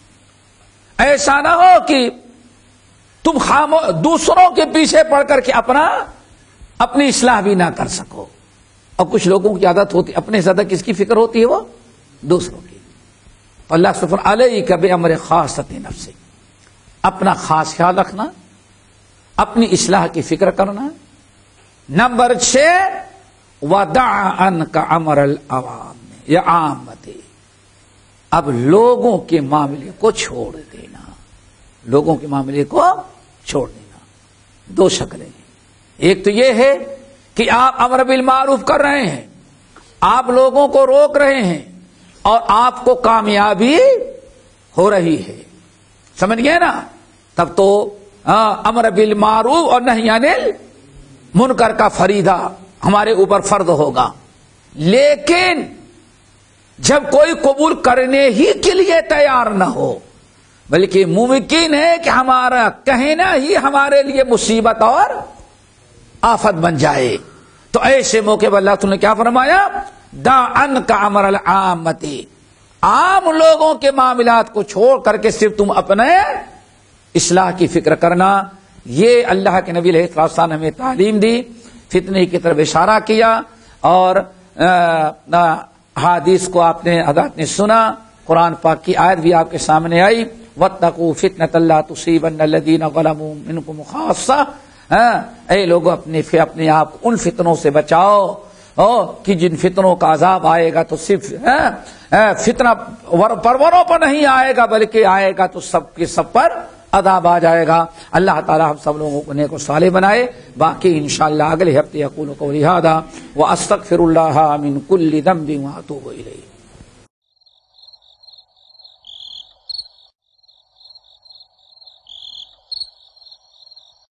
C: ایسا نہ ہو کہ تم دوسروں کے پیچھے پڑ کر کے اپنی اصلاح بھی نہ کر سکو. اور کچھ لوگوں کی عادت ہوتی، اپنے زیادہ کس کی فکر ہوتی ہے؟ وہ دوسروں کی. اللہ سبحانہ علیک بامر خاصۃ نفسک، اپنا خاص خیال رکھنا، اپنی اصلاح کی فکر کرنا. نمبر 6 ودع عنک امر العوام یا عامت، اب لوگوں کے معاملے کو چھوڑ دینا، لوگوں کے معاملے کو چھوڑ دینا. 2 شکلیں ہیں. ایک تو یہ ہے کہ آپ امر بالمعروف کر رہے ہیں، آپ لوگوں کو روک رہے ہیں اور آپ کو کامیابی ہو رہی ہے. سمجھ گئے نا؟ تب تو امر بالمعروف اور نہی عن المنکر کا فریضہ ہمارے اوپر فرض ہوگا. لیکن جب کوئی قبول کرنے ہی کے لیے تیار نہ ہو، بلکہ ممکن ہے کہ ہمارا کہنا ہی ہمارے لیے مصیبت اور آفت بن جائے، تو ایسے موقع پر اللہ تعالیٰ نے کیا فرمایا؟ دع عنک امر العامۃ، عام لوگوں کے معاملات کو چھوڑ کر کے صرف تم اپنے اصلاح کی فکر کرنا. یہ اللہ کے نبی علیہ السلام نے ہمیں تعلیم دی، فتنے کی طرف اشارہ کیا، اور حدیث کو آپ نے حضرات نے سنا. قرآن پاک کی آیت بھی آپ کے سامنے آئی، واتقوا فتنة لا تصيبن الذين ظلموا منكم خاصة. اے لوگ اپنے آپ ان فتنوں سے بچاؤ کہ جن فتنوں کا عذاب آئے گا تو صرف فتنہ پروروں پر نہیں آئے گا، بلکہ آئے گا تو سب کے سب پر عذاب آ جائے گا. اللہ تعالی ہم سب لوگوں کو نیک و صالح بنائے. باقی انشاءاللہ اگلے ہفتے اقول قولی ھذا واستغفر اللہ من کل ذنب واتوب الیہ.